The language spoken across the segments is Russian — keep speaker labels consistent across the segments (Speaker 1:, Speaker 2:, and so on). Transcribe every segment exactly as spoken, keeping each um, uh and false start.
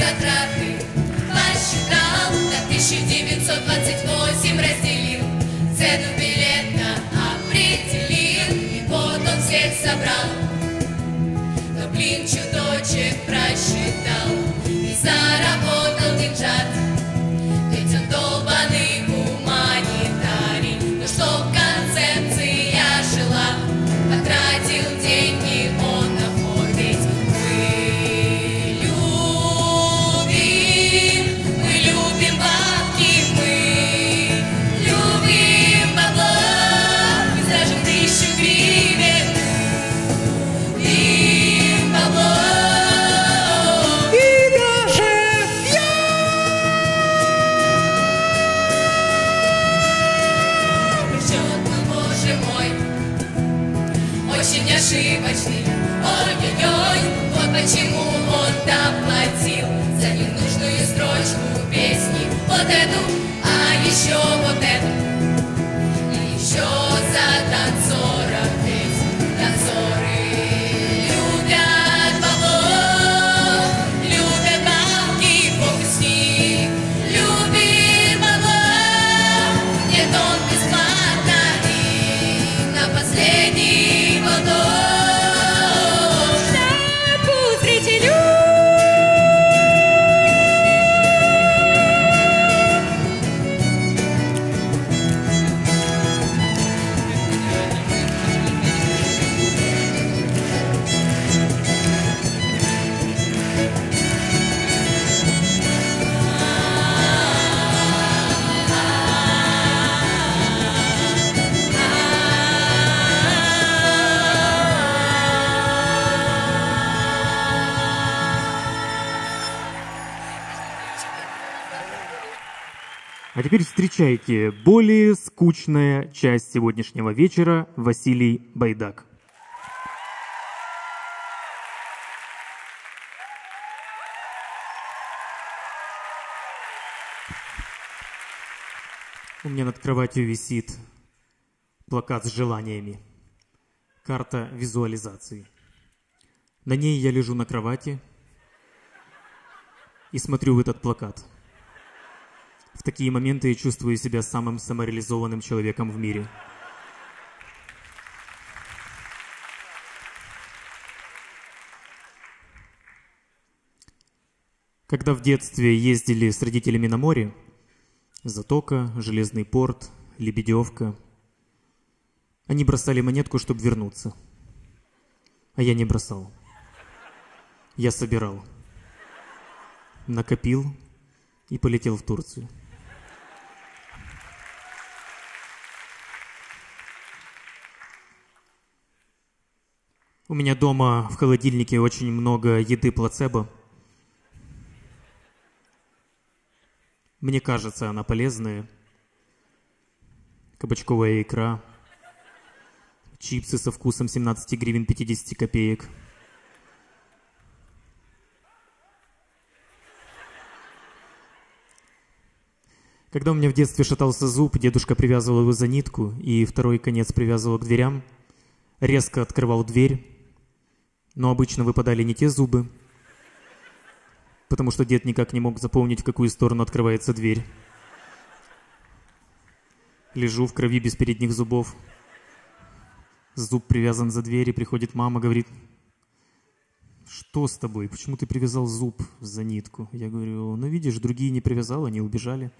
Speaker 1: квадраты посчитал, на тысяча девятьсот двадцать восемь разделил, цену билета определил, и вот он всех собрал. Но, блин, чуточек просчитал и заработал деньжат. Ведь он долбаный гуманитарий, но чтоб концепция жила, потратил деньги он на ход. Ведь мы любим, мы любим бабки, мы любим бабло, мы скажем тысячу гривен, любим бабло.
Speaker 2: И даже я.
Speaker 1: Счет был, боже мой, очень ошибочный. Ой-ой-ой, вот почему он доплатил за ненужную строчку песни. Вот эту, а еще вот эту, и еще за танцоров. Ведь танцоры любят бабло, любят бабки, фокусник любит бабло. Нет, он бесплатно и на последний вагон.
Speaker 2: Пусть зрителю.
Speaker 3: А теперь встречайте более скучная часть сегодняшнего вечера — Василий Байдак. У меня над кроватью висит плакат с желаниями, карта визуализации. На ней я лежу на кровати и смотрю в этот плакат. В такие моменты я чувствую себя самым самореализованным человеком в мире. Когда в детстве ездили с родителями на море, Затока, Железный порт, Лебедевка, они бросали монетку, чтобы вернуться. А я не бросал. Я собирал. Накопил и полетел в Турцию. У меня дома в холодильнике очень много еды плацебо. Мне кажется, она полезная. Кабачковая икра, чипсы со вкусом семнадцать гривен пятьдесят копеек. Когда у меня в детстве шатался зуб, дедушка привязывал его за нитку и второй конец привязывал к дверям, резко открывал дверь, но обычно выпадали не те зубы, потому что дед никак не мог запомнить, в какую сторону открывается дверь. Лежу в крови без передних зубов. Зуб привязан за дверь, и приходит мама, говорит: «Что с тобой? Почему ты привязал зуб за нитку?» Я говорю: «Ну, видишь, другие не привязал, они убежали».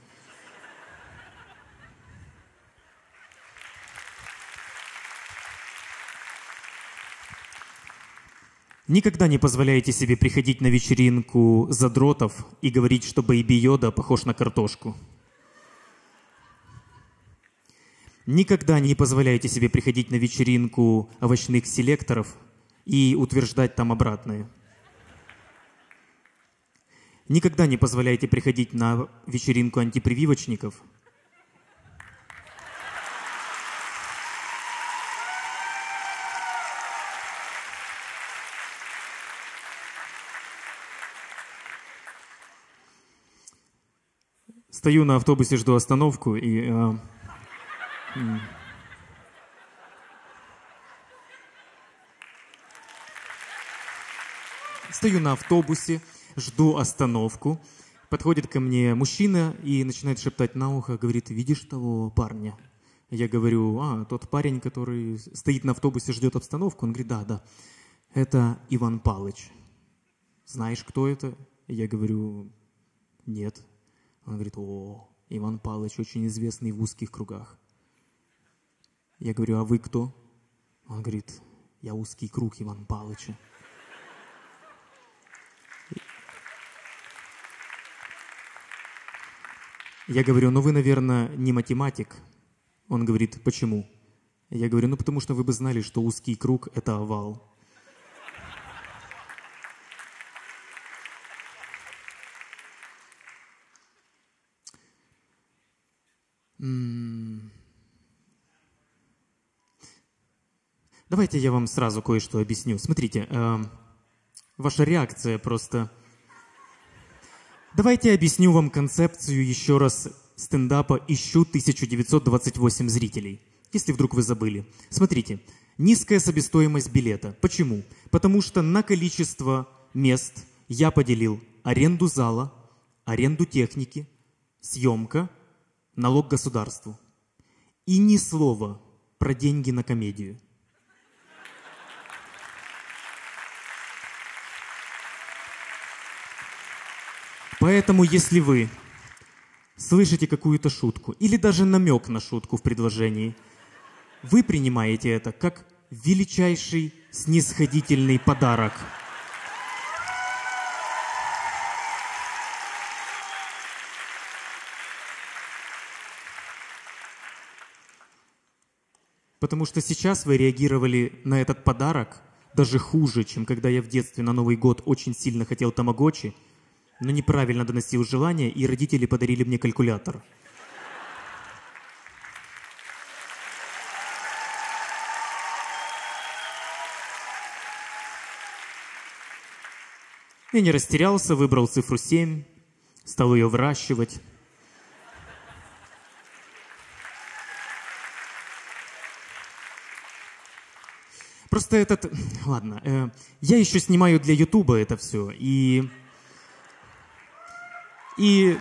Speaker 3: Никогда не позволяйте себе приходить на вечеринку задротов и говорить, что Бэйби Йода похож на картошку. Никогда не позволяйте себе приходить на вечеринку овощных селекторов и утверждать там обратное. Никогда не позволяйте приходить на вечеринку антипрививочников Стою на автобусе, жду остановку, и... Э, м. Стою на автобусе, жду остановку. Подходит ко мне мужчина и начинает шептать на ухо, говорит: видишь того парня? Я говорю: а, тот парень, который стоит на автобусе, ждет обстановку. Он говорит: да, да, это Иван Палыч. Знаешь, кто это? Я говорю: нет. Он говорит: о, Иван Палыч очень известный в узких кругах. Я говорю: а вы кто? Он говорит: я узкий круг Ивана Палыча. Я говорю: ну вы, наверное, не математик. Он говорит: почему? Я говорю: ну потому что вы бы знали, что узкий круг – это овал. М-м- Давайте я вам сразу кое-что объясню. Смотрите, э, ваша реакция просто... Давайте я объясню вам концепцию еще раз стендапа «Ищу тысяча девятьсот двадцать восемь зрителей», если вдруг вы забыли. Смотрите, низкая себестоимость билета. Почему? Потому что на количество мест я поделил аренду зала, аренду техники, съемка, налог государству. И ни слова про деньги на комедию. Поэтому, если вы слышите какую-то шутку или даже намек на шутку в предложении, вы принимаете это как величайший снисходительный подарок. Потому что сейчас вы реагировали на этот подарок даже хуже, чем когда я в детстве на Новый год очень сильно хотел тамагочи, но неправильно доносил желание, и родители подарили мне калькулятор. Я не растерялся, выбрал цифру семь, стал ее выращивать. Просто этот... Ладно, э, я еще снимаю для Ютуба это все, и... И...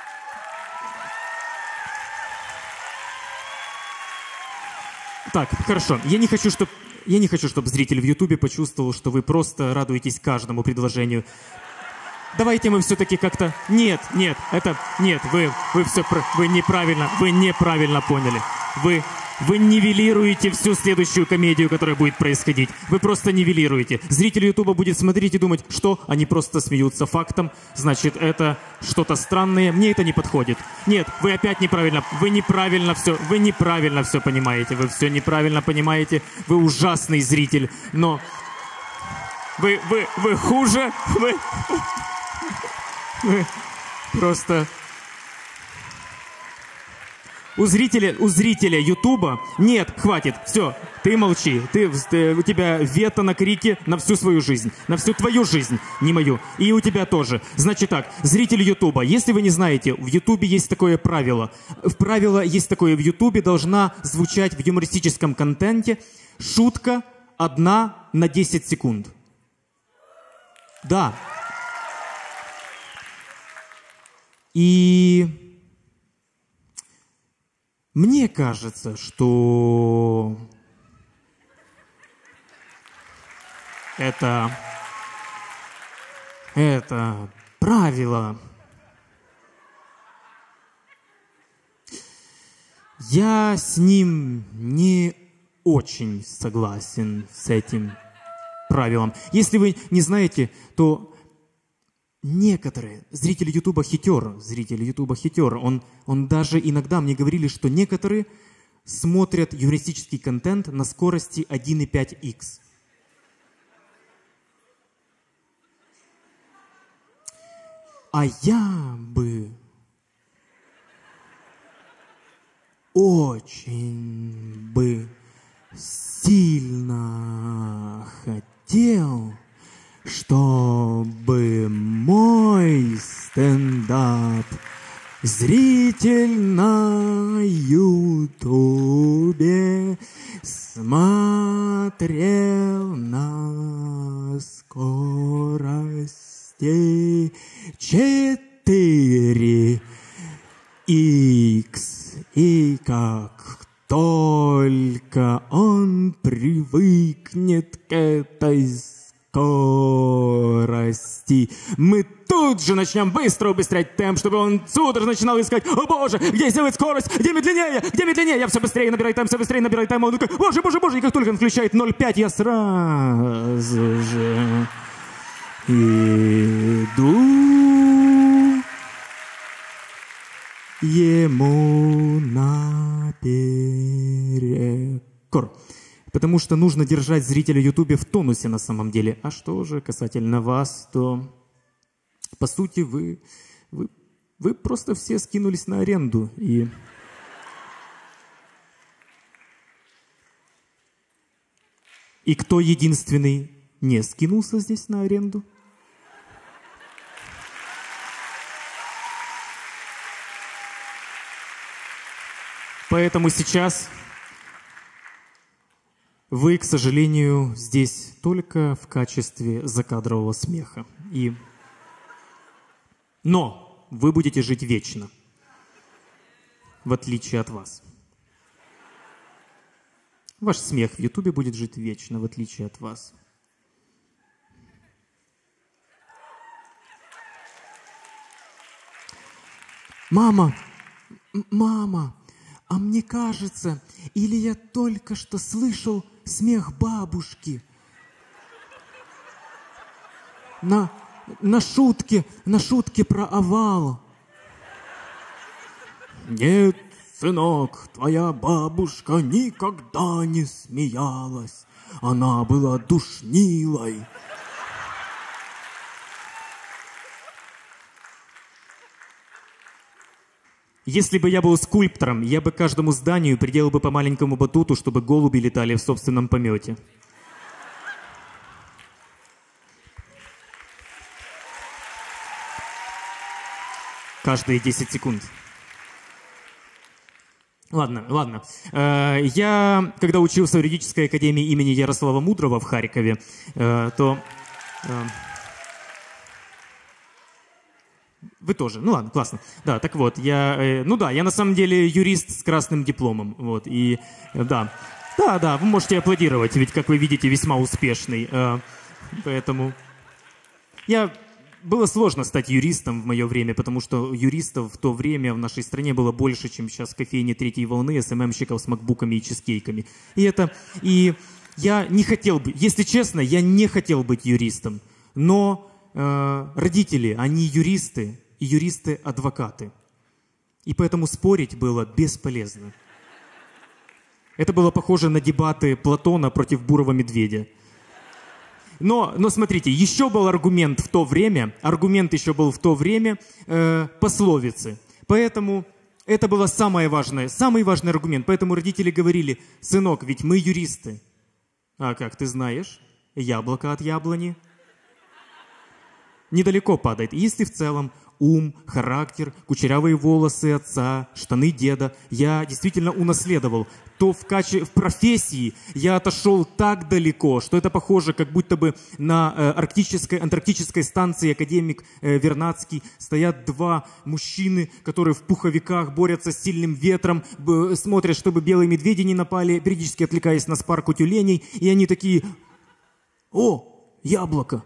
Speaker 3: Так, хорошо. Я не хочу, чтобы я не хочу, чтобы зритель в Ютубе почувствовал, что вы просто радуетесь каждому предложению. Давайте мы все-таки как-то... Нет, нет, это... Нет, вы, вы все... Вы неправильно, вы неправильно поняли. Вы... Вы нивелируете всю следующую комедию, которая будет происходить. Вы просто нивелируете. Зритель Ютуба будет смотреть и думать, что они просто смеются фактом. Значит, это что-то странное. Мне это не подходит. Нет, вы опять неправильно. Вы неправильно все. Вы неправильно все понимаете. Вы все неправильно понимаете. Вы ужасный зритель. Но вы, вы, вы хуже. Вы, вы просто... У зрителя, у зрителя Ютуба нет, хватит, все, ты молчи, ты, ты, у тебя вето на крики на всю свою жизнь, на всю твою жизнь, не мою, и у тебя тоже. Значит так, зритель Ютуба, если вы не знаете, в Ютубе есть такое правило, в правило есть такое, в Ютубе должна звучать в юмористическом контенте шутка одна на десять секунд. Да. И... Мне кажется, что это, это правило. Я с ним не очень согласен, с этим правилом. Если вы не знаете, то... Некоторые, зрители Ютуба хитер, зрители Ютуба хитер, он, он даже иногда мне говорили, что некоторые смотрят юмористический контент на скорости один и пять икс. А я бы очень бы сильно хотел, чтобы мой стендап зритель на Ютубе смотрел на скорости четыре икс. И как только он привыкнет к этой скорости, мы тут же начнем быстро убыстрять темп, чтобы он судорожно начинал искать: о боже, где сделать скорость, где медленнее, где медленнее, я все быстрее набираю темп, все быстрее набираю темп, он такой: боже, боже, боже, и как только он включает ноль целых пять, я сразу же иду ему наперекор. Потому что нужно держать зрителя Ютубе в тонусе на самом деле. А что же касательно вас, то по сути вы, вы, вы просто все скинулись на аренду. И... и кто единственный не скинулся здесь на аренду? Поэтому сейчас вы, к сожалению, здесь только в качестве закадрового смеха. И... Но вы будете жить вечно, в отличие от вас. Ваш смех в Ютубе будет жить вечно, в отличие от вас. Мама, мама, а мне кажется, или я только что слышал смех бабушки на, на шутке, на шутке про овал. Нет, сынок, твоя бабушка никогда не смеялась. Она была душнилой. Если бы я был скульптором, я бы каждому зданию приделал бы по маленькому батуту, чтобы голуби летали в собственном помете. Каждые десять секунд. Ладно, ладно. Я, когда учился в юридической академии имени Ярослава Мудрого в Харькове, то... Вы тоже. Ну ладно, классно. Да, так вот, я... Э, ну да, я на самом деле юрист с красным дипломом. Вот, и э, да. Да, да, вы можете аплодировать, ведь, как вы видите, весьма успешный. Э, поэтому... Я... Было сложно стать юристом в мое время, потому что юристов в то время в нашей стране было больше, чем сейчас в кофейне третьей волны, эс эм эм-щиков с макбуками и чизкейками. И это... И я не хотел бы... Если честно, я не хотел быть юристом. Но... Родители, они юристы, и юристы-адвокаты. И поэтому спорить было бесполезно. Это было похоже на дебаты Платона против бурого медведя. Но, но смотрите, еще был аргумент в то время, аргумент еще был в то время э, пословицы. Поэтому это было самое важное, самый важный аргумент. Поэтому родители говорили: сынок, ведь мы юристы. А как ты знаешь, яблоко от яблони недалеко падает. Если в целом ум, характер, кучерявые волосы отца, штаны деда я действительно унаследовал, то в, каче... в профессии я отошел так далеко, что это похоже, как будто бы на э, арктической, антарктической станции академик э, Вернадский стоят два мужчины, которые в пуховиках борются с сильным ветром, б... смотрят, чтобы белые медведи не напали, периодически отвлекаясь на спарку тюленей, и они такие: о, яблоко.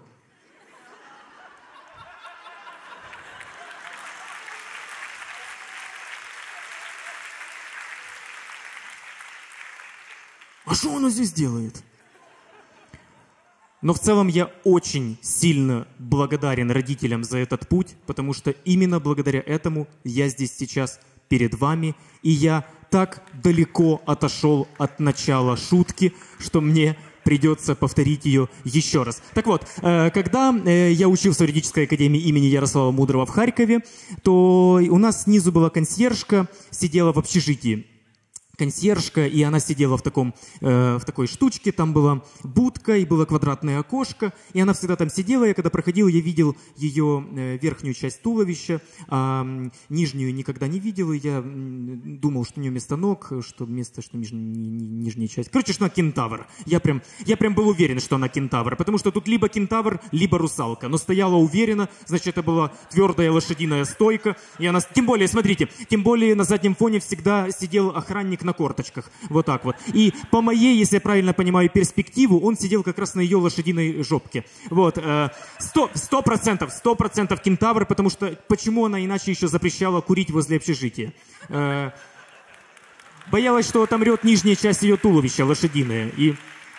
Speaker 3: А что оно здесь делает? Но в целом я очень сильно благодарен родителям за этот путь, потому что именно благодаря этому я здесь сейчас перед вами, и я так далеко отошел от начала шутки, что мне придется повторить ее еще раз. Так вот, когда я учился в юридической академии имени Ярослава Мудрого в Харькове, то у нас снизу была консьержка, сидела в общежитии. консьержка, и она сидела в, таком, э, в такой штучке, там была будка, и было квадратное окошко, и она всегда там сидела, я когда проходил, я видел ее э, верхнюю часть туловища, а э, нижнюю никогда не видел, и я э, думал, что у нее вместо ног, что вместо, что ниж, ни, ни, нижняя часть, короче, что она кентавр. Я прям, я прям был уверен, что она кентавр, потому что тут либо кентавр, либо русалка, но стояла уверенно, значит, это была твердая лошадиная стойка, и она, тем более, смотрите, тем более на заднем фоне всегда сидел охранник на корточках, вот так вот. И по моей, если я правильно понимаю, перспективу, он сидел как раз на ее лошадиной жопке. Вот, сто процентов, сто процентов кентавр, потому что почему она иначе еще запрещала курить возле общежития? Э, боялась, что отомрет нижняя часть ее туловища, лошадиная, и...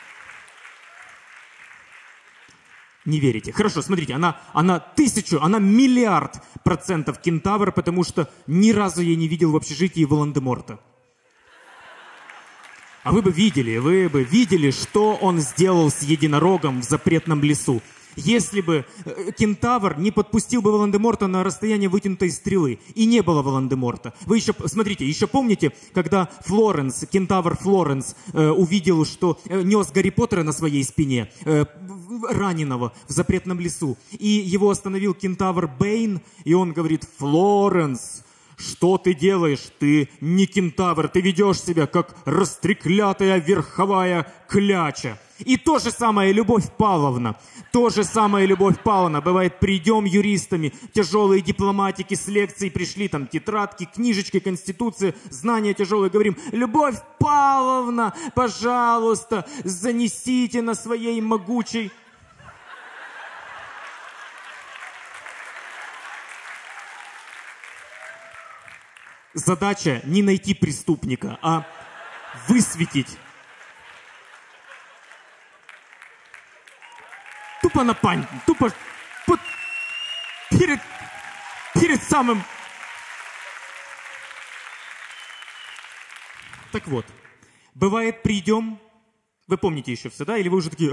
Speaker 3: Не верите. Хорошо, смотрите, она, она тысячу, она миллиард процентов кентавр, потому что ни разу я не видел в общежитии Волан-де-Морта. А вы бы видели, вы бы видели, что он сделал с единорогом в запретном лесу. Если бы э, кентавр не подпустил бы Волан-де-Морта на расстояние вытянутой стрелы, и не было Волан-де-Морта. Вы еще, смотрите, еще помните, когда Флоренс, кентавр Флоренс, э, увидел, что э, нес Гарри Поттера на своей спине, э, раненого в запретном лесу, и его остановил кентавр Бэйн, и он говорит: «Флоренс, что ты делаешь? Ты не кентавр, ты ведешь себя как растреклятая верховая кляча». И то же самое Любовь Павловна. То же самое Любовь Павловна. Бывает, придем юристами, тяжелые дипломатики с лекций пришли, там тетрадки, книжечки, конституции, знания тяжелые. Говорим: Любовь Павловна, пожалуйста, занесите на своей могучей... Задача не найти преступника, а высветить. Тупо на пань, тупо под, перед, перед самым... Так вот, бывает, придем, вы помните еще все, да? Или вы уже такие...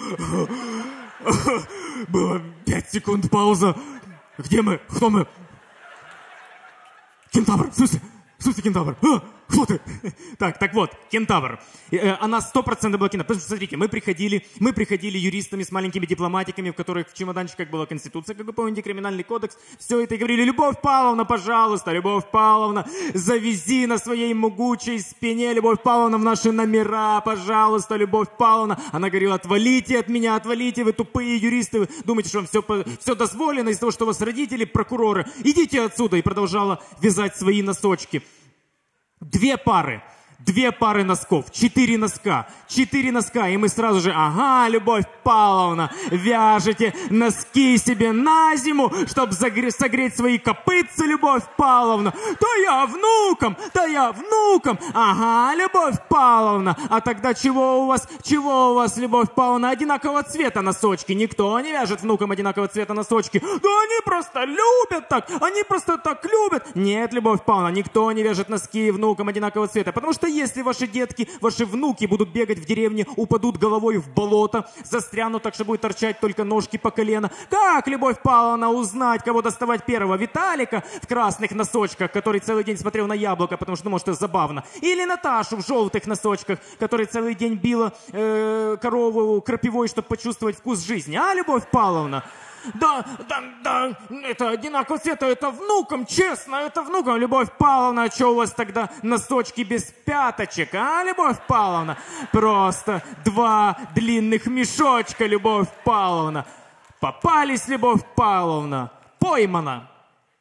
Speaker 3: Было пять секунд пауза. Где мы? Кто мы? Кентавр, в смысле? В смысле кентавр? А, кто ты? Так, так вот, кентавр. Она сто процентов была кентавр. Потому что, смотрите, мы приходили, мы приходили юристами с маленькими дипломатиками, в которых в чемоданчиках была Конституция, как вы помните, Криминальный кодекс. Все это и говорили: Любовь Павловна, пожалуйста, Любовь Павловна, завези на своей могучей спине, Любовь Павловна, в наши номера, пожалуйста, Любовь Павловна. Она говорила: отвалите от меня, отвалите, вы тупые юристы, вы думаете, что вам все, все дозволено из-за того, что у вас родители, прокуроры. Идите отсюда. И продолжала вязать свои носочки. Две пары, две пары носков, четыре носка, четыре носка, и мы сразу же: ага, Любовь Павловна, вяжете носки себе на зиму, чтобы согреть свои копытцы, Любовь Павловна. Да я внукам, да я внукам, ага, Любовь Павловна. А тогда чего у вас, чего у вас, Любовь Павловна, одинакового цвета носочки? Никто не вяжет внукам одинакового цвета носочки. Да они просто любят так, они просто так любят. Нет, Любовь Павловна, никто не вяжет носки внукам одинакового цвета, потому что если ваши детки, ваши внуки будут бегать в деревне, упадут головой в болото, застрянут так, что будет торчать только ножки по колено, как, Любовь Павловна, узнать, кого доставать первого? Виталика в красных носочках, который целый день смотрел на яблоко, потому что, может, это забавно, или Наташу в желтых носочках, которая целый день била э, корову крапивой, чтобы почувствовать вкус жизни, а, Любовь Павловна? Да, да, да, это одинакового цвета, это внукам, честно, это внукам. Любовь Павловна, а что у вас тогда носочки без пяточек, а, Любовь Павловна? Просто два длинных мешочка, Любовь Павловна. Попались, Любовь Павловна, поймана.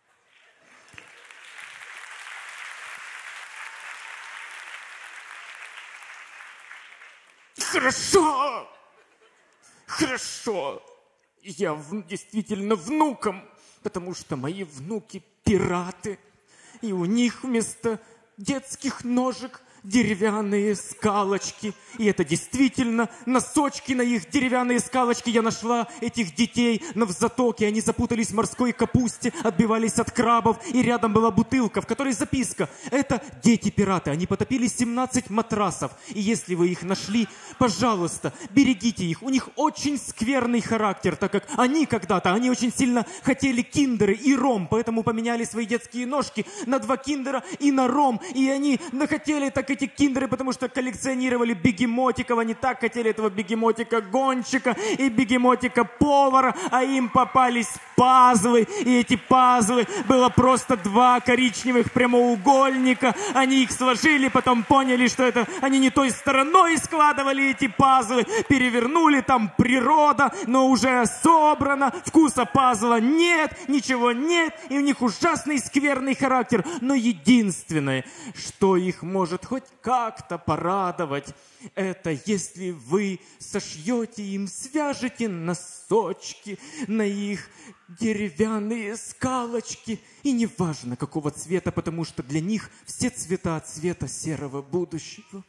Speaker 3: Хорошо, хорошо. Я в, действительно внукам, потому что мои внуки пираты, и у них вместо детских ножек деревянные скалочки. И это действительно носочки на их деревянные скалочки. Я нашла этих детей, но в затоке они запутались в морской капусте, отбивались от крабов, и рядом была бутылка, в которой записка: это дети-пираты, они потопили семнадцать матрасов, и если вы их нашли, пожалуйста, берегите их, у них очень скверный характер, так как они когда-то, они очень сильно хотели киндеры и ром, поэтому поменяли свои детские ножки на два киндера и на ром, и они хотели так и эти киндеры, потому что коллекционировали бегемотиков. Они так хотели этого бегемотика-гонщика и бегемотика-повара, а им попались пазлы. И эти пазлы было просто два коричневых прямоугольника. Они их сложили, потом поняли, что это они не той стороной складывали эти пазлы. Перевернули, там природа, но уже собрано. Вкуса пазла нет, ничего нет. И у них ужасный скверный характер. Но единственное, что их может хоть как-то порадовать, это если вы сошьете им, свяжете носочки на их деревянные скалочки. И неважно, какого цвета, потому что для них все цвета цвета серого будущего.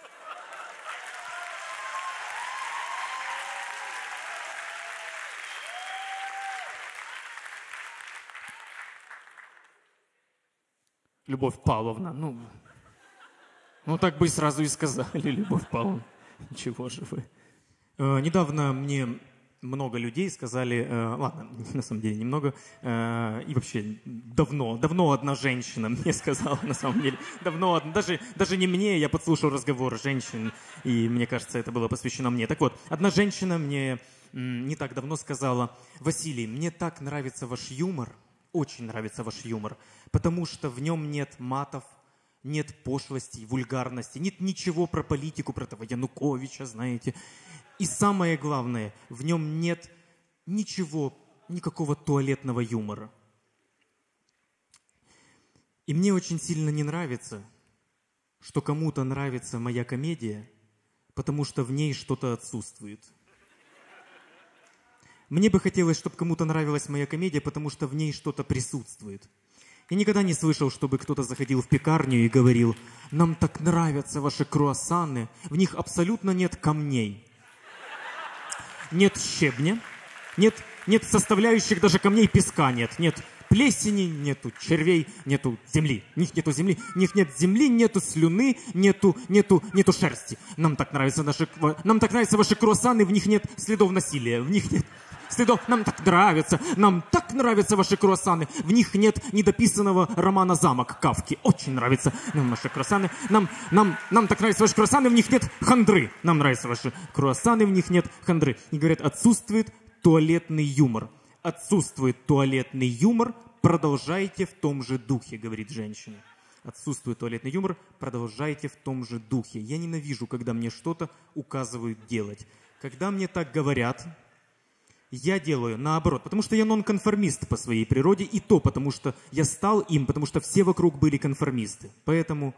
Speaker 3: Любовь Павловна, ну, ну так бы и сразу и сказали, Любовь Павловна. Ничего же вы. Э, недавно мне много людей сказали, э, ладно, на самом деле немного, э, и вообще давно, давно одна женщина мне сказала, на самом деле, давно, даже, даже не мне, я подслушал разговор женщин, и мне кажется, это было посвящено мне. Так вот, одна женщина мне м, не так давно сказала: Василий, мне так нравится ваш юмор, очень нравится ваш юмор, потому что в нем нет матов, нет пошлостей, вульгарности, нет ничего про политику, про этого Януковича, знаете. И самое главное, в нем нет ничего, никакого туалетного юмора. И мне очень сильно не нравится, что кому-то нравится моя комедия, потому что в ней что-то отсутствует. Мне бы хотелось, чтобы кому-то нравилась моя комедия, потому что в ней что-то присутствует. Я никогда не слышал, чтобы кто-то заходил в пекарню и говорил: нам так нравятся ваши круассаны, в них абсолютно нет камней. Нет щебня, нет, нет составляющих даже камней, песка нет, нет плесени, нету червей, нету земли. В них нету земли, в них нет земли, нету слюны, нету, нету, нету шерсти. Нам так нравятся наши, нам так нравятся ваши круассаны, в них нет следов насилия, в них нет следов. Нам так нравятся, нам так нравятся ваши круассаны. В них нет недописанного романа «Замок» Кафки. Очень нравятся нам ваши круассаны. Нам, нам, нам так нравятся ваши круассаны, в них нет хандры. Нам нравятся ваши круассаны, в них нет хандры. И говорят, отсутствует туалетный юмор. Отсутствует туалетный юмор, продолжайте в том же духе, говорит женщина. Отсутствует туалетный юмор, продолжайте в том же духе. Я ненавижу, когда мне что-то указывают делать. Когда мне так говорят, я делаю наоборот, потому что я нонконформист по своей природе, и то потому что я стал им, потому что все вокруг были конформисты. Поэтому...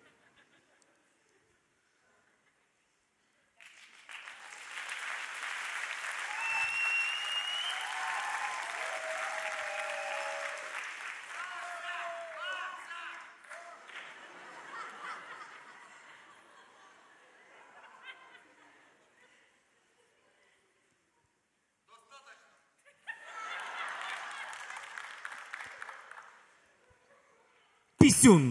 Speaker 3: Писюн.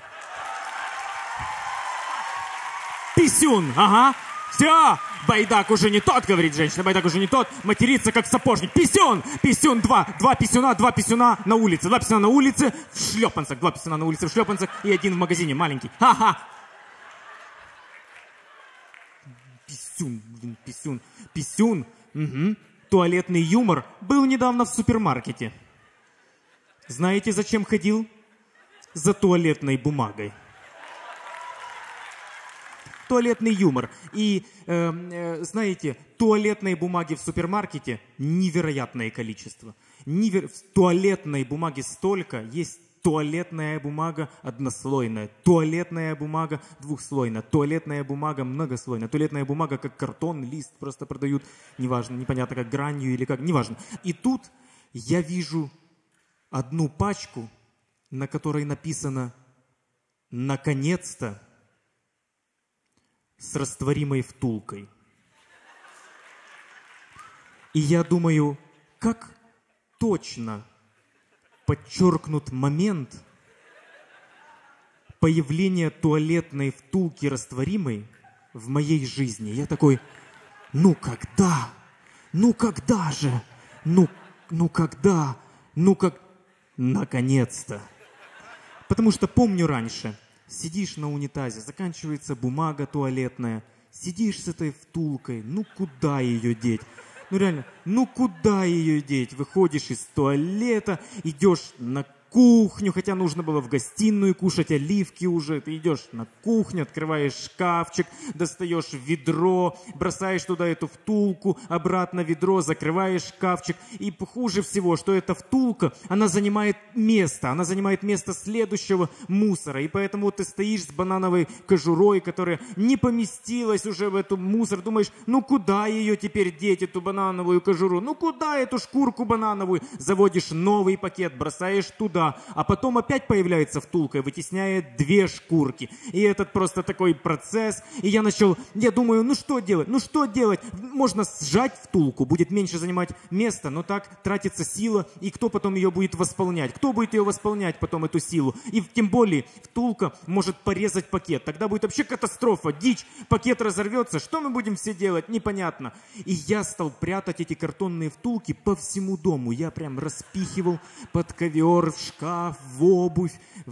Speaker 3: Писюн, ага. Все, байдак уже не тот, говорит женщина, байдак уже не тот, матерится как сапожник. Писюн, писюн, два, два писюна, два писюна на улице, два писюна на улице в шлепанцах, два писюна на улице в шлепанцах и один в магазине, маленький. Ха-ха. Писюн, блин, писюн, писюн, угу. Туалетный юмор был недавно в супермаркете. Знаете, зачем ходил? За туалетной бумагой. Туалетный юмор. И, э, э, знаете, туалетной бумаги в супермаркете невероятное количество. Невер... Туалетной бумаги столько. Есть туалетная бумага однослойная, туалетная бумага двухслойная, туалетная бумага многослойная, туалетная бумага как картон, лист просто продают, неважно, непонятно как гранью или как, неважно. И тут я вижу одну пачку, на которой написано «Наконец-то» с растворимой втулкой. И я думаю, как точно подчеркнут момент появления туалетной втулки растворимой в моей жизни. Я такой, ну когда? Ну когда же? Ну, ну когда? Ну как? Наконец-то. Потому что помню раньше, Сидишь на унитазе, заканчивается бумага туалетная, сидишь с этой втулкой, ну куда ее деть? Ну реально, ну куда ее деть? Выходишь из туалета, идешь на кухню, хотя нужно было в гостиную кушать оливки уже. Ты идешь на кухню, открываешь шкафчик, достаешь ведро, бросаешь туда эту втулку, обратно ведро, закрываешь шкафчик. И хуже всего, что эта втулка, она занимает место, она занимает место следующего мусора. И поэтому вот ты стоишь с банановой кожурой, которая не поместилась уже в эту мусор. Думаешь, ну куда ее теперь деть, эту банановую кожуру? Ну куда эту шкурку банановую? Заводишь новый пакет, бросаешь туда. А потом опять появляется втулка и вытесняет две шкурки. И этот просто такой процесс. И я начал, я думаю, ну что делать? Ну что делать? Можно сжать втулку, будет меньше занимать места, но так тратится сила. И кто потом ее будет восполнять? Кто будет ее восполнять потом, эту силу? И тем более втулка может порезать пакет. Тогда будет вообще катастрофа, дичь. Пакет разорвется. Что мы будем все делать? Непонятно. И я стал прятать эти картонные втулки по всему дому. Я прям распихивал под ковер, в шкаф, в обувь, в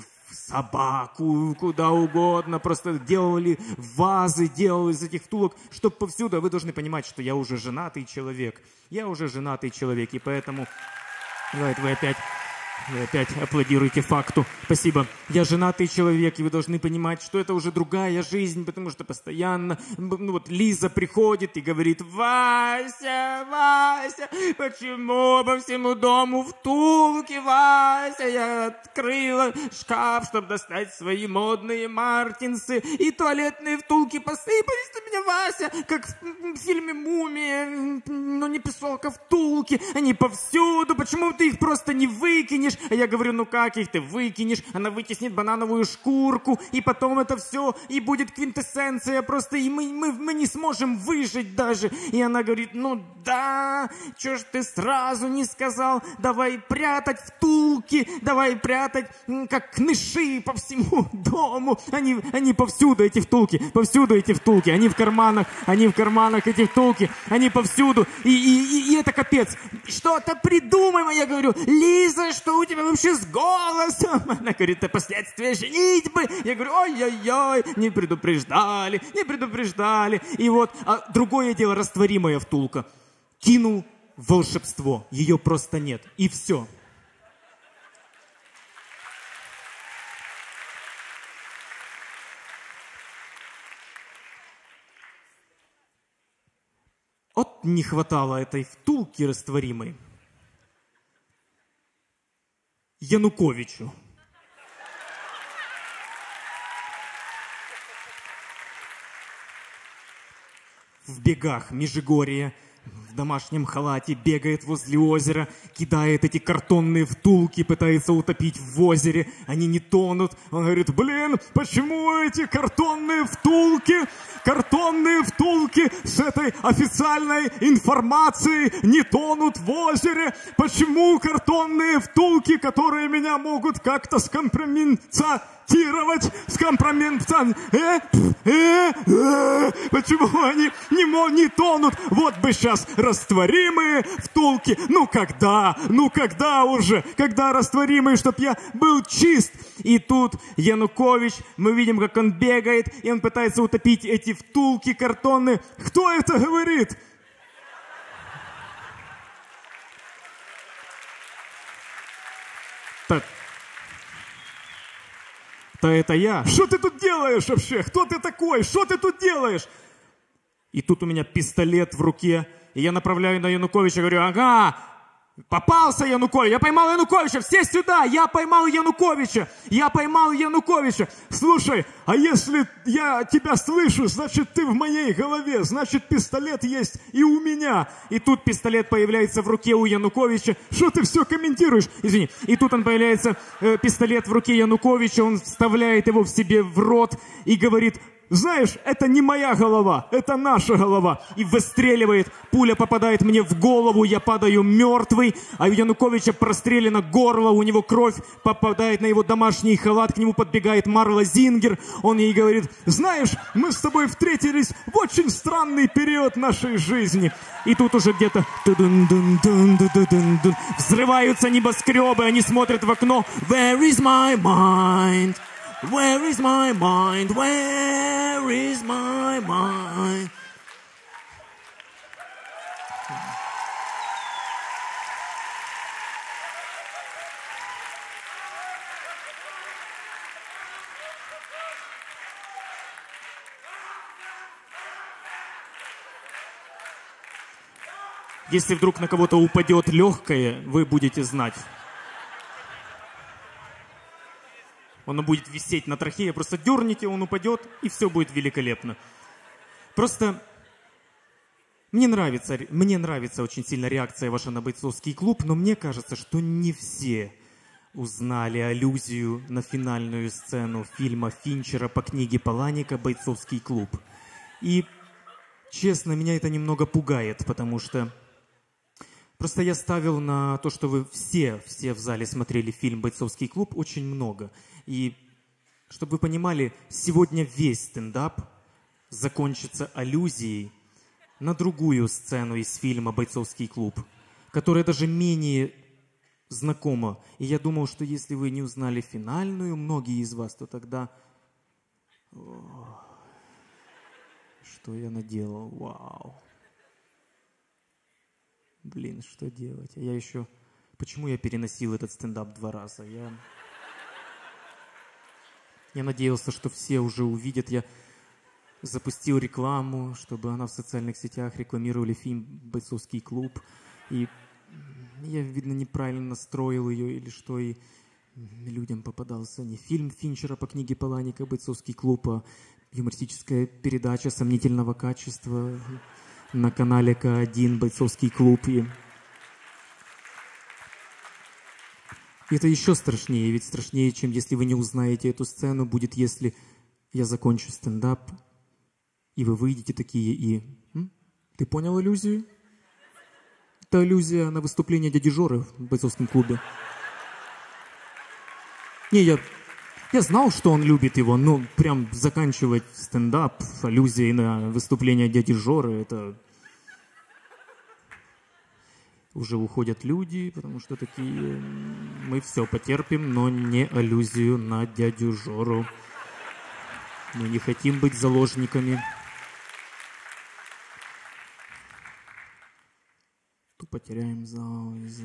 Speaker 3: собаку, куда угодно. Просто делали вазы, делал из этих втулок, чтобы повсюду. Вы должны понимать, что я уже женатый человек. Я уже женатый человек, и поэтому... Давайте вы опять... Вы опять аплодируете факту. Спасибо. Я женатый человек, и вы должны понимать, что это уже другая жизнь, потому что постоянно, ну вот Лиза приходит и говорит: Вася, Вася, почему по всему дому втулки, Вася? Я открыла шкаф, чтобы достать свои модные мартинсы, и туалетные втулки посыпались на меня, Вася, как в фильме «Мумия», но не песок, а втулки. Они повсюду. Почему ты их просто не выкинешь? А я говорю, ну как их ты выкинешь? Она вытеснит банановую шкурку, и потом это все, и будет квинтэссенция просто, и мы, мы, мы не сможем выжить даже. И она говорит, ну да, чё ж ты сразу не сказал? Давай прятать втулки, давай прятать, как кныши по всему дому. Они, они повсюду, эти втулки, повсюду эти втулки. Они в карманах, они в карманах, эти втулки, они повсюду. И, и, и, и это капец. Что-то придумаем. А я говорю, Лиза, что у тебя вообще с голосом? Она говорит, это последствия женитьбы. Я говорю, ой-ой-ой, не предупреждали, не предупреждали. И вот, а другое дело, растворимая втулка. Кинул в волшебство, ее просто нет. И все. Вот не хватало этой втулки растворимой Януковичу. В бегах Межигорье, в домашнем халате, бегает возле озера, кидает эти картонные втулки, пытается утопить в озере. Они не тонут. Он говорит, блин, почему эти картонные втулки, картонные втулки с этой официальной информацией не тонут в озере? Почему картонные втулки, которые меня могут как-то скомпрометировать, скомпрометировать, э, э, э, почему они не, не тонут? Вот бы сейчас растворимые втулки. Ну когда? Ну когда уже? Когда растворимые, чтоб я был чист? И тут Янукович, мы видим, как он бегает, и он пытается утопить эти втулки картонные. Кто это говорит? Так. Да это я. Что ты тут делаешь вообще? Кто ты такой? Что ты тут делаешь? И тут у меня пистолет в руке, и я направляю на Януковича, говорю, ага, попался Янукович, я поймал Януковича, все сюда, я поймал Януковича, я поймал Януковича. Слушай, а если я тебя слышу, значит ты в моей голове, значит пистолет есть и у меня. И тут пистолет появляется в руке у Януковича. Что ты все комментируешь? Извини. И тут он появляется, э, пистолет в руке Януковича, он вставляет его в себе в рот и говорит, знаешь, это не моя голова, это наша голова. И выстреливает, пуля попадает мне в голову, я падаю мертвый, а у Януковича прострелено горло, у него кровь попадает на его домашний халат, к нему подбегает Марла Зингер, он ей говорит, знаешь, мы с тобой встретились в очень странный период нашей жизни. И тут уже где-то взрываются небоскребы, они смотрят в окно, Where is my mind? Where is my mind? Where is my mind? Если вдруг на кого-то упадет легкое, вы будете знать. Оно будет висеть на трахее, просто дерните, он упадет, и все будет великолепно. Просто мне нравится, мне нравится очень сильно реакция ваша на бойцовский клуб, но мне кажется, что не все узнали аллюзию на финальную сцену фильма Финчера по книге Паланика «Бойцовский клуб». И, честно, меня это немного пугает, потому что просто я ставил на то, что вы все, все в зале смотрели фильм «Бойцовский клуб» очень много. И, чтобы вы понимали, сегодня весь стендап закончится аллюзией на другую сцену из фильма «Бойцовский клуб», которая даже менее знакома. И я думал, что если вы не узнали финальную, многие из вас, то тогда... О, что я наделал? Вау! Блин, что делать? А я еще... Почему я переносил этот стендап два раза? Я... Я надеялся, что все уже увидят. Я запустил рекламу, чтобы она в социальных сетях рекламировали фильм «Бойцовский клуб». И я, видно, неправильно настроил ее или что. И людям попадался не фильм Финчера по книге Паланика «Бойцовский клуб», а юмористическая передача сомнительного качества на канале К один «Бойцовский клуб». И... и это еще страшнее, ведь страшнее, чем если вы не узнаете эту сцену, будет, если я закончу стендап, и вы выйдете такие и... М? Ты понял аллюзию? Это аллюзия на выступление дяди Жоры в бойцовском клубе. Не, я... Я знал, что он любит его, но прям заканчивать стендап аллюзией на выступление дяди Жоры, это... Уже уходят люди, потому что такие... Мы все потерпим, но не аллюзию на дядю Жору. Мы не хотим быть заложниками. То потеряем зал из-за...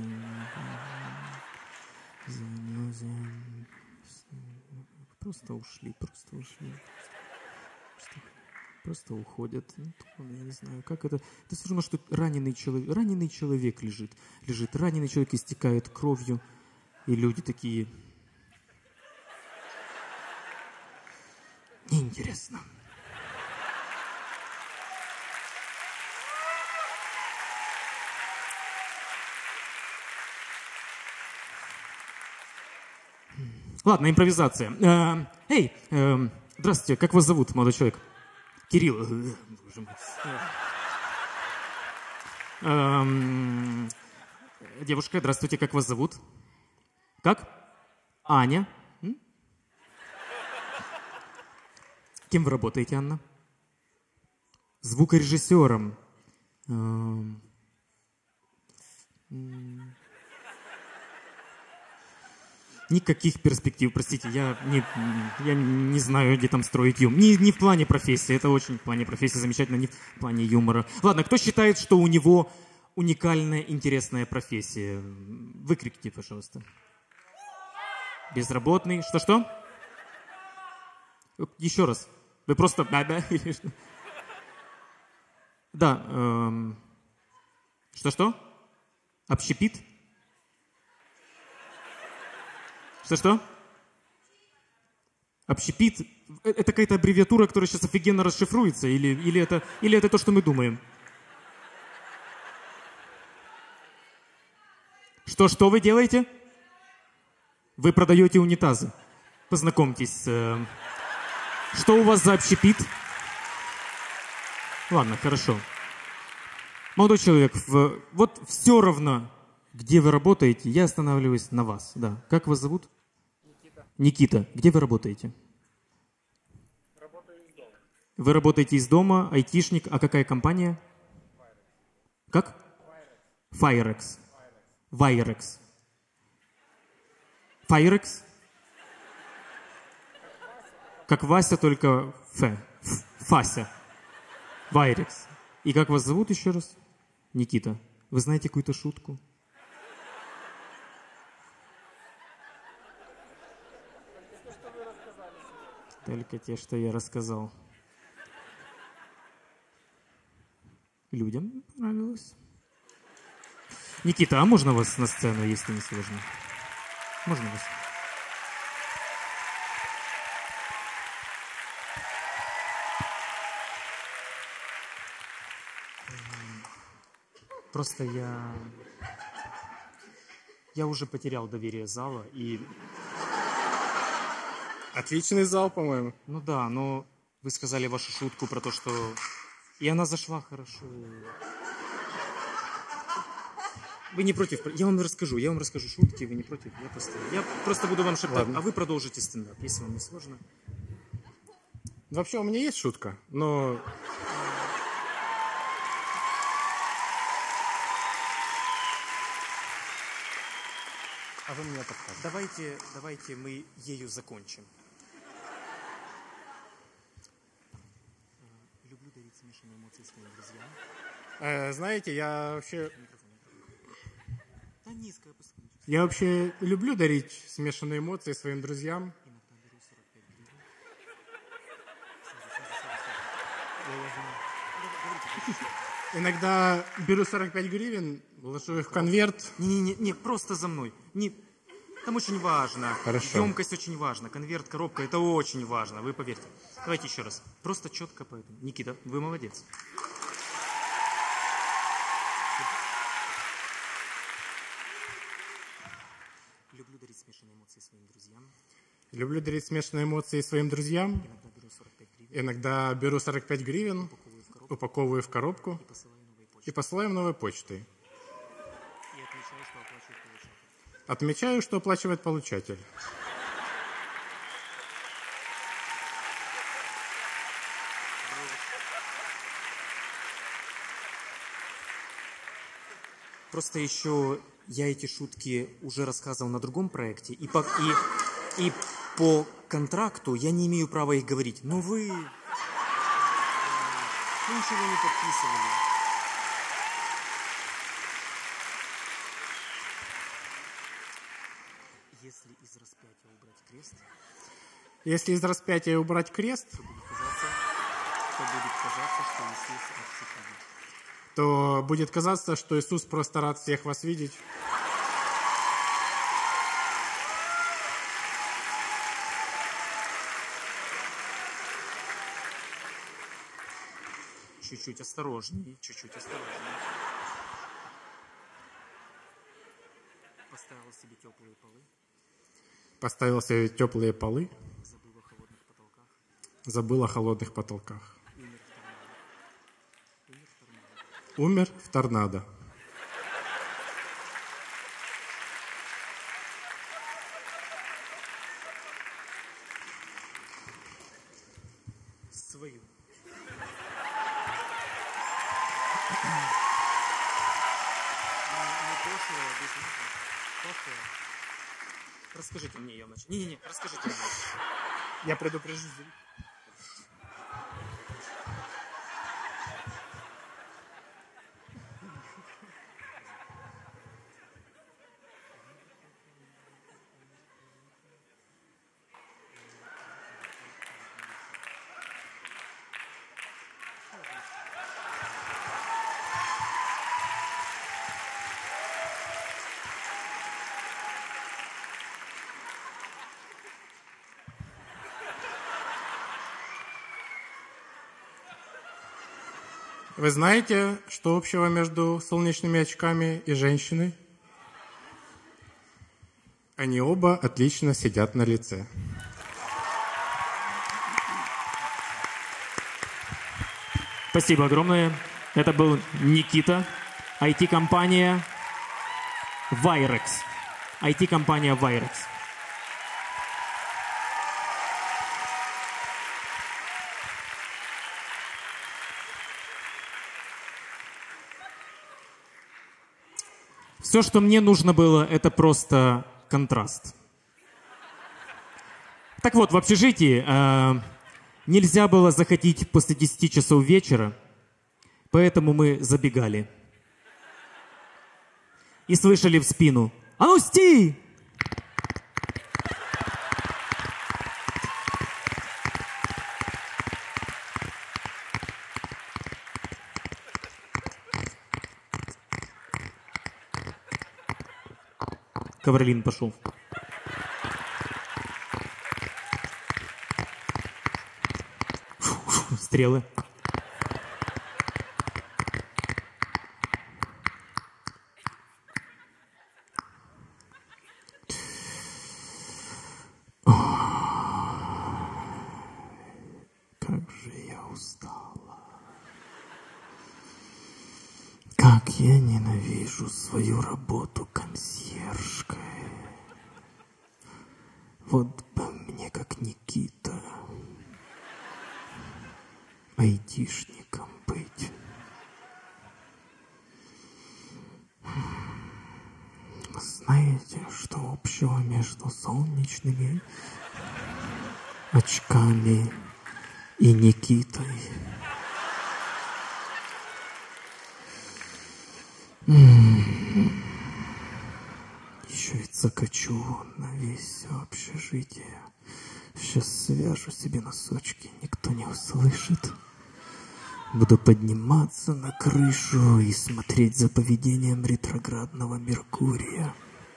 Speaker 3: Просто ушли, просто ушли. Просто, просто уходят. Ну, я не знаю, как это... Это все равно, что раненый человек, раненый человек лежит. Лежит раненый человек, истекает кровью. И люди такие... Неинтересно. Ладно, импровизация. Э, эй, э, здравствуйте, как вас зовут, молодой человек? Кирилл. Боже мой. Э, девушка, здравствуйте, как вас зовут? Как? Аня. М? Кем вы работаете, Анна? Звукорежиссером. Э, Никаких перспектив, простите, я не, я не знаю, где там строить юмор. Не, не в плане профессии, это очень в плане профессии замечательно, не в плане юмора. Ладно, кто считает, что у него уникальная, интересная профессия? Выкрикните, пожалуйста. Безработный. Что-что? Еще раз. Вы просто... Да. Эм... Что-что? Общепит? Что-что? Общепит? Это какая-то аббревиатура, которая сейчас офигенно расшифруется? Или, или, это, или это то, что мы думаем? Что-что вы делаете? Вы продаете унитазы. Познакомьтесь. Э, что у вас за общепит? Ладно, хорошо. Молодой человек, в, вот все равно, где вы работаете, я останавливаюсь на вас. Да. Как вас зовут? Никита. Никита. Где вы работаете?
Speaker 4: Работаю из дома.
Speaker 3: Вы работаете из дома, айтишник. А какая компания? Firex. Как? Firex. Firex. Firex? Как Вася, только Ф. Ф- Фася. Вайрекс. И как вас зовут еще раз? Никита. Вы знаете какую-то шутку? Только те, что я рассказал. Людям понравилось. Никита, а можно вас на сцену, если не сложно? Можно вас? Просто я... Я уже потерял доверие зала, и...
Speaker 4: Отличный зал, по-моему.
Speaker 3: Ну да, но вы сказали вашу шутку про то, что... И она зашла хорошо. Вы не против? Я вам расскажу, я вам расскажу шутки, вы не против? Я просто, я просто буду вам шептать,
Speaker 4: Ладно.
Speaker 3: а вы продолжите стендап, если вам не сложно.
Speaker 4: Вообще, у меня есть шутка, но...
Speaker 3: А вы меня подскажете. Давайте, давайте мы ею закончим. Люблю дарить смешанные эмоции своим друзьям.
Speaker 4: э, знаете, я вообще...
Speaker 3: Да низкая пусть.
Speaker 4: Я вообще люблю дарить смешанные эмоции своим друзьям. Иногда беру сорок пять гривен, ложу их в конверт.
Speaker 3: Не-не-не, не, просто за мной. Не, там очень важно.
Speaker 4: Хорошо.
Speaker 3: Емкость очень важна. Конверт, коробка, это очень важно, вы поверьте. Давайте еще раз. Просто четко поэтому. Никита, вы молодец. Люблю дарить смешанные эмоции своим друзьям.
Speaker 4: Люблю дарить смешанные эмоции своим друзьям.
Speaker 3: Иногда беру сорок пять гривен,
Speaker 4: Иногда беру сорок пять гривен,
Speaker 3: упаковываю в коробку
Speaker 4: упаковываю в коробку
Speaker 3: и посылаю новой почтой.
Speaker 4: и посылаю новой почтой.
Speaker 3: И отмечаю, что оплачивает получатель.
Speaker 4: Отмечаю, что оплачивает получатель.
Speaker 3: Просто еще я эти шутки уже рассказывал на другом проекте, и по, и, и по контракту я не имею права их говорить. Но вы... Вы ничего не подписывали. Если из распятия убрать крест,
Speaker 4: Если из распятия убрать крест,
Speaker 3: то будет казаться, то будет казаться, что Иисус от всех людей.
Speaker 4: то будет казаться, что Иисус просто рад всех вас видеть.
Speaker 3: Чуть-чуть осторожнее, чуть-чуть осторожнее. Поставил себе теплые полы,
Speaker 4: Поставил себе теплые полы,
Speaker 3: забыл о холодных потолках,
Speaker 4: забыл о холодных потолках.
Speaker 3: умер в торнадо. Умер в торнадо.
Speaker 4: Умер в торнадо.
Speaker 3: Свою. Не пошлое, без ничего. Пошлое. Расскажите мне ее вначале. Не-не-не, расскажите мне.
Speaker 4: Я предупрежу. Вы знаете, что общего между солнечными очками и женщиной? Они оба отлично сидят на лице.
Speaker 3: Спасибо огромное. Это был Никита, ай ти-компания Vairex. ай ти-компания Vairex. Все, что мне нужно было, это просто контраст. Так вот, в общежитии э, нельзя было заходить после десяти часов вечера, поэтому мы забегали. И слышали в спину: «А ну, сти!» Ковролин пошел. Фу-фу, стрелы.
Speaker 5: Как же я устала. Как я ненавижу свою работу консьержкой. Вот бы мне, как Никита, айтишником быть. Знаете, что общего между солнечными очками и Никитой? Еще и закачу на весь общежитие. Сейчас свяжу себе носочки, никто не услышит. Буду подниматься на крышу и смотреть за поведением ретроградного Меркурия.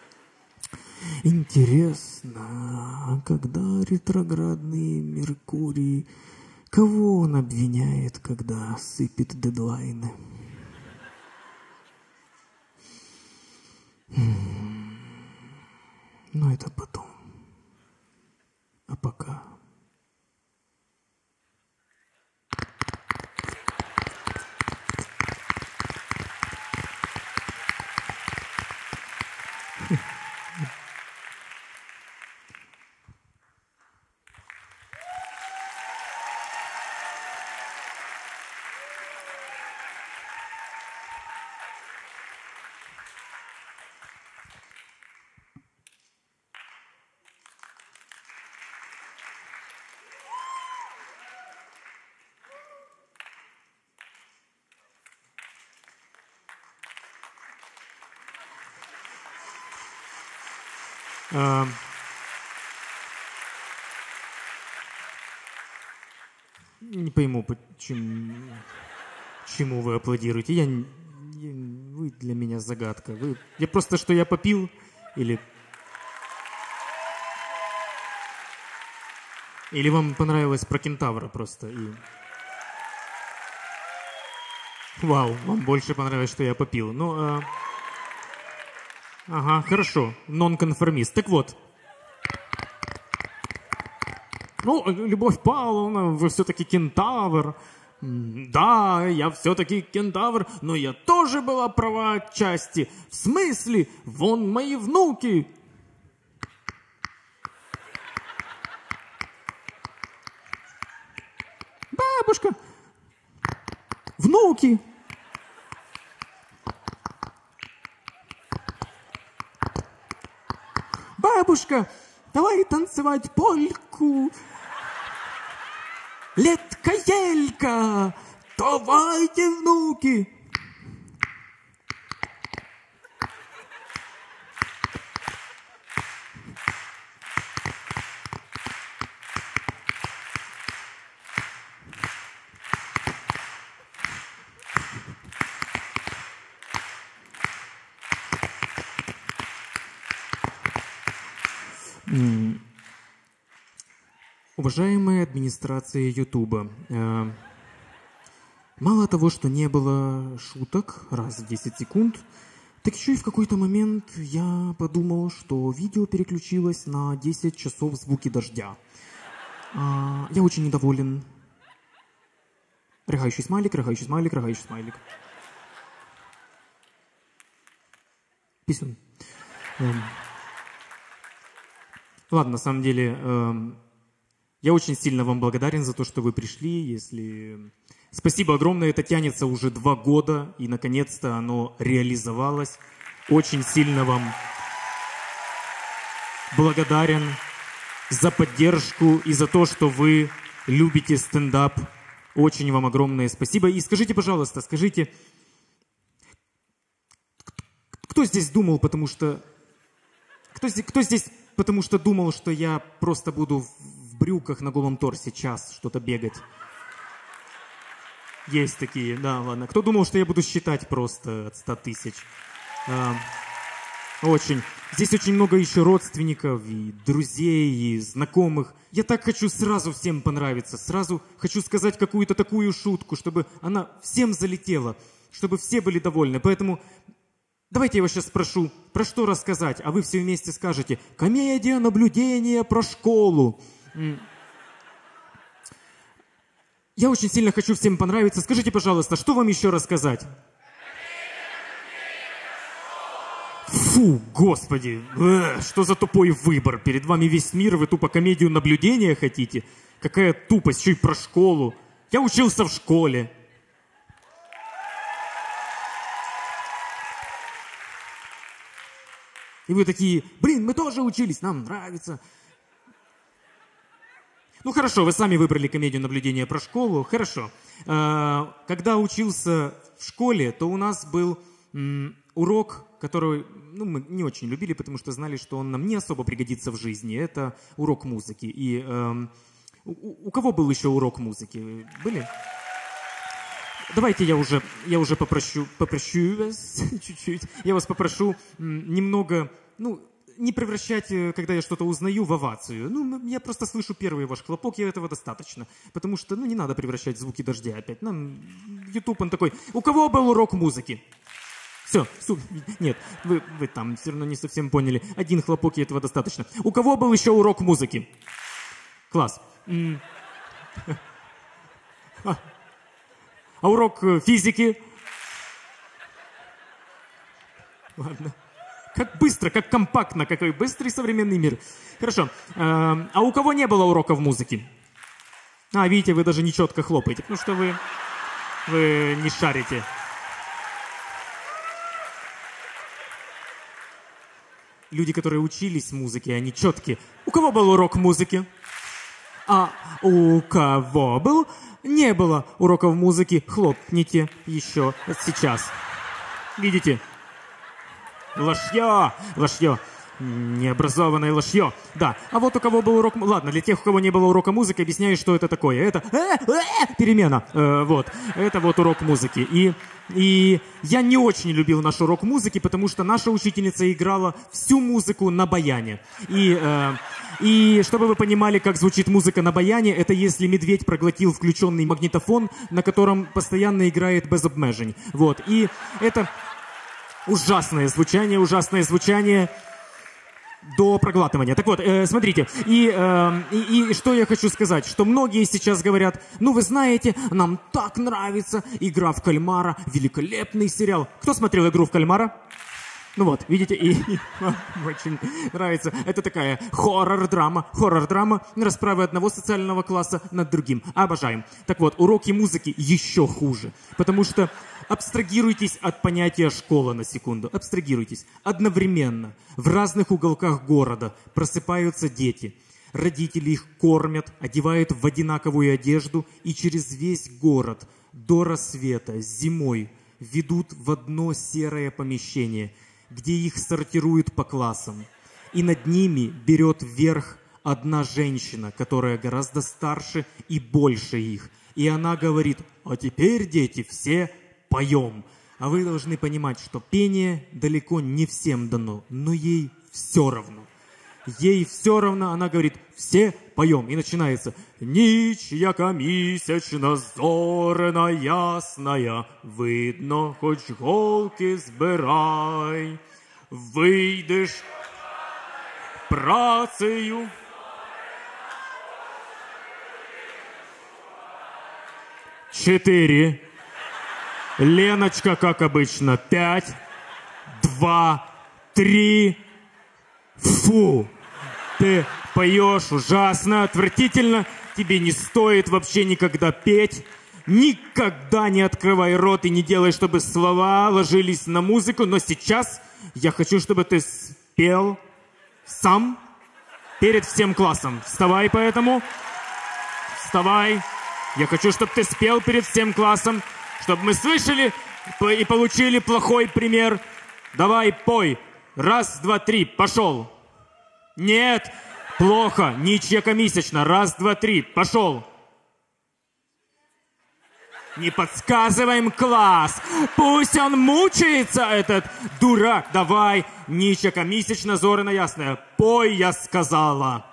Speaker 5: Интересно, а когда ретроградный Меркурий, кого он обвиняет, когда сыпет дедлайны? Но это потом. А пока...
Speaker 3: А, не пойму, почему, чему вы аплодируете. Я, я, вы для меня загадка. Вы, я просто, что я попил, или... Или вам понравилось про кентавра просто? И... Вау, вам больше понравилось, что я попил. Ну, а... Ага, хорошо. Нонконформист. Так вот. Ну, Любовь Павловна, вы все-таки кентавр. Да, я все-таки кентавр, но я тоже была права отчасти. В смысле? Вон мои внуки. Бабушка. Внуки. Бабушка, давай танцевать польку. Летка-елька, давайте, внуки. Уважаемая администрация Ютуба, э, мало того, что не было шуток раз в десять секунд, так еще и в какой-то момент я подумал, что видео переключилось на десять часов звуки дождя. Э, я очень недоволен. Рыгающий смайлик, рыгающий смайлик, рыгающий смайлик. Писюн. Э, ладно, на самом деле... Э, Я очень сильно вам благодарен за то, что вы пришли. Если... Спасибо огромное, это тянется уже два года, и наконец-то оно реализовалось. Очень сильно вам благодарен за поддержку и за то, что вы любите стендап. Очень вам огромное спасибо. И скажите, пожалуйста, скажите, кто здесь думал, потому что... Кто здесь, кто здесь потому что думал, что я просто буду в брюках на голом торсе час что-то бегать? Есть такие, да, ладно. Кто думал, что я буду считать просто от ста тысяч? А, очень. Здесь очень много еще родственников, и друзей, и знакомых. Я так хочу сразу всем понравиться. Сразу хочу сказать какую-то такую шутку, чтобы она всем залетела, чтобы все были довольны. Поэтому давайте я вас сейчас спрошу, про что рассказать, а вы все вместе скажете: комедия, наблюдение про школу. Я очень сильно хочу всем понравиться. Скажите, пожалуйста, что вам еще рассказать? Фу, господи, э, что за тупой выбор? Перед вами весь мир, вы тупо комедию наблюдения хотите? Какая тупость, еще и про школу. Я учился в школе. И вы такие: блин, мы тоже учились, нам нравится. Ну хорошо, вы сами выбрали комедию наблюдения про школу. Хорошо. Когда учился в школе, то у нас был урок, который, ну, мы не очень любили, потому что знали, что он нам не особо пригодится в жизни. Это урок музыки. И э, у, у кого был еще урок музыки? Были? Давайте я уже, я уже попрошу, попрошу вас чуть-чуть. Я вас попрошу немного, ну, не превращать, когда я что-то узнаю, в овацию. Ну, я просто слышу первый ваш хлопок, и этого достаточно. Потому что, ну, не надо превращать звуки дождя опять. Нам YouTube, он такой: у кого был урок музыки? Все, су... нет, вы, вы там все равно не совсем поняли. Один хлопок, и этого достаточно. У кого был еще урок музыки? Класс. А, а урок физики? Ладно. Как быстро, как компактно, какой быстрый современный мир. Хорошо. А, а у кого не было уроков музыки? А, видите, вы даже не четко хлопаете, потому что вы, вы не шарите. Люди, которые учились музыке, они четкие. У кого был урок музыки? А у кого был? Не было уроков музыки. Хлопните еще сейчас. Видите? Лошье, лошье. Необразованное лошье. Да. А вот у кого был урок... Ладно, для тех, у кого не было урока музыки, объясняю, что это такое. Это э, э, перемена. Э, вот. Это вот урок музыки. И, и я не очень любил наш урок музыки, потому что наша учительница играла всю музыку на баяне. И, э, и чтобы вы понимали, как звучит музыка на баяне, это если медведь проглотил включенный магнитофон, на котором постоянно играет без обмежень. Вот. И это ужасное звучание, ужасное звучание до проглатывания. Так вот, э, смотрите, и, э, и, и что я хочу сказать, что многие сейчас говорят: ну вы знаете, нам так нравится «Игра в кальмара», великолепный сериал. Кто смотрел «Игру в кальмара»? Ну вот, видите, и, и вам очень нравится. Это такая хоррор-драма, хоррор-драма, расправы одного социального класса над другим. Обожаем. Так вот, уроки музыки еще хуже, потому что абстрагируйтесь от понятия «школа» на секунду. Абстрагируйтесь. Одновременно в разных уголках города просыпаются дети. Родители их кормят, одевают в одинаковую одежду и через весь город до рассвета зимой ведут в одно серое помещение, где их сортируют по классам. И над ними берет верх одна женщина, которая гораздо старше и больше их. И она говорит: а теперь, дети, все поем. А вы должны понимать, что пение далеко не всем дано, но ей все равно. Ей все равно, она говорит: все поем. И начинается: ніч, яка місячна, зоряна ясная, видно, хоч голки збирай, вийдеш працею. Четыре. Леночка, как обычно, пять, два, три. Фу! Ты поешь ужасно, отвратительно. Тебе не стоит вообще никогда петь. Никогда не открывай рот и не делай, чтобы слова ложились на музыку. Но сейчас я хочу, чтобы ты спел сам. перед всем классом. Вставай поэтому. Вставай. Я хочу, чтобы ты спел перед всем классом, чтобы мы слышали и получили плохой пример. Давай, пой. Раз, два, три, пошел. Нет, плохо, ничья комиссично. Раз, два, три, пошел. Не подсказываем класс. Пусть он мучается, этот дурак. Давай, ничья комиссично, зорина ясная. Пой, я сказала.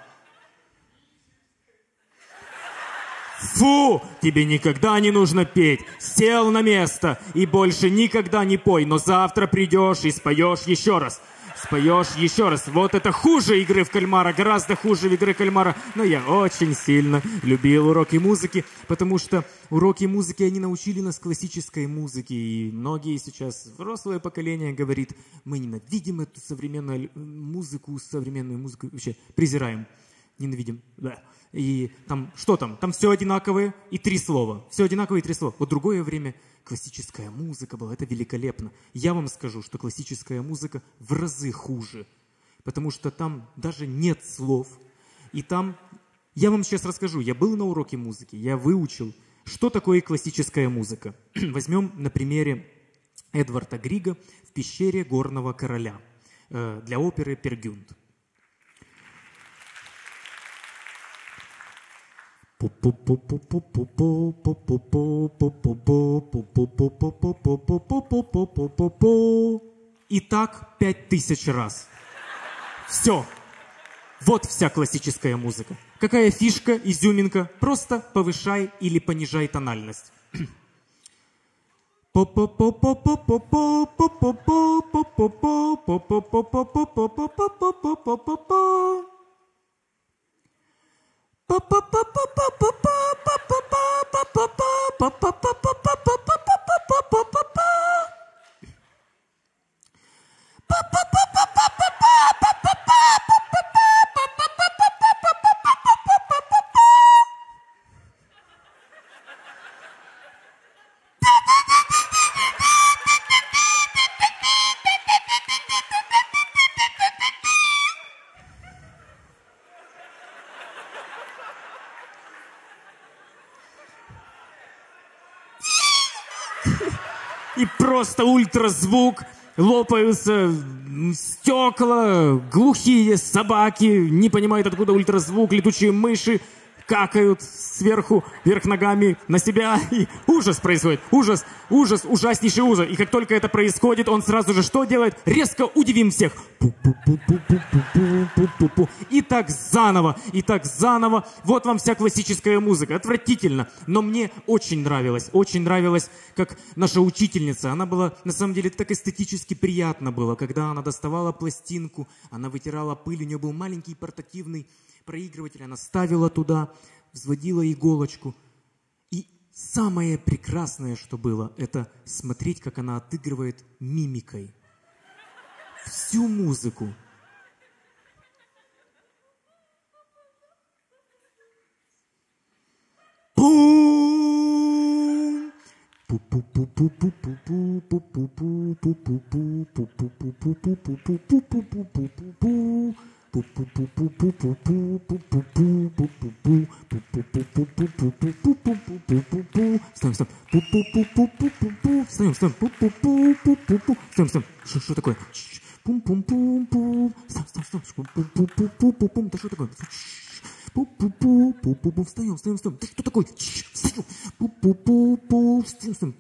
Speaker 3: Фу, тебе никогда не нужно петь. Сел на место и больше никогда не пой. Но завтра придешь и споешь еще раз. Споешь еще раз. Вот это хуже игры в кальмара, гораздо хуже игры кальмара. Но я очень сильно любил уроки музыки, потому что уроки музыки, они научили нас классической музыке. И многие сейчас, взрослое поколение говорит, мы ненавидим эту современную музыку, современную музыку, вообще презираем. Ненавидим, да. И там, что там? Там все одинаковое и три слова. Все одинаковое и три слова. Вот другое время классическая музыка была, это великолепно. Я вам скажу, что классическая музыка в разы хуже. Потому что там даже нет слов. И там, я вам сейчас расскажу, я был на уроке музыки, я выучил, что такое классическая музыка. Возьмем на примере Эдварда Грига в «Пещере горного короля» э, для оперы «Пер Гюнд». И так пять тысяч раз. Все. Вот вся классическая музыка. Какая фишка, изюминка? Просто повышай или понижай тональность. И просто ультразвук, лопаются стекла, глухие собаки, не понимают, откуда ультразвук, летучие мыши какают сверху, вверх ногами на себя, и ужас происходит, ужас, ужас, ужаснейший ужас. И как только это происходит, он сразу же что делает? Резко удивим всех. Пу-пу-пу-пу-пу-пу-пу-пу-пу. И так заново, и так заново. Вот вам вся классическая музыка. Отвратительно, но мне очень нравилось, очень нравилось, как наша учительница. Она была, на самом деле, так эстетически приятно было, когда она доставала пластинку, она вытирала пыль, у нее был маленький портативный проигрыватель, она ставила туда, взводила иголочку. И самое прекрасное, что было, это смотреть, как она отыгрывает мимикой всю музыку. Пум! Встаем, встаем. Встаем, встаем. Встаем, встаем. Что такое? Пум-пум-пум-пум. Встаем, встаем, встаем. Пум-пум-пум-пум. Да что такое? Пу-пу-пу-пу-пу. Встаем, встаем, встаем. Да что такое? Встаем. Пу-пу-пу-пу. Встаем, встаем.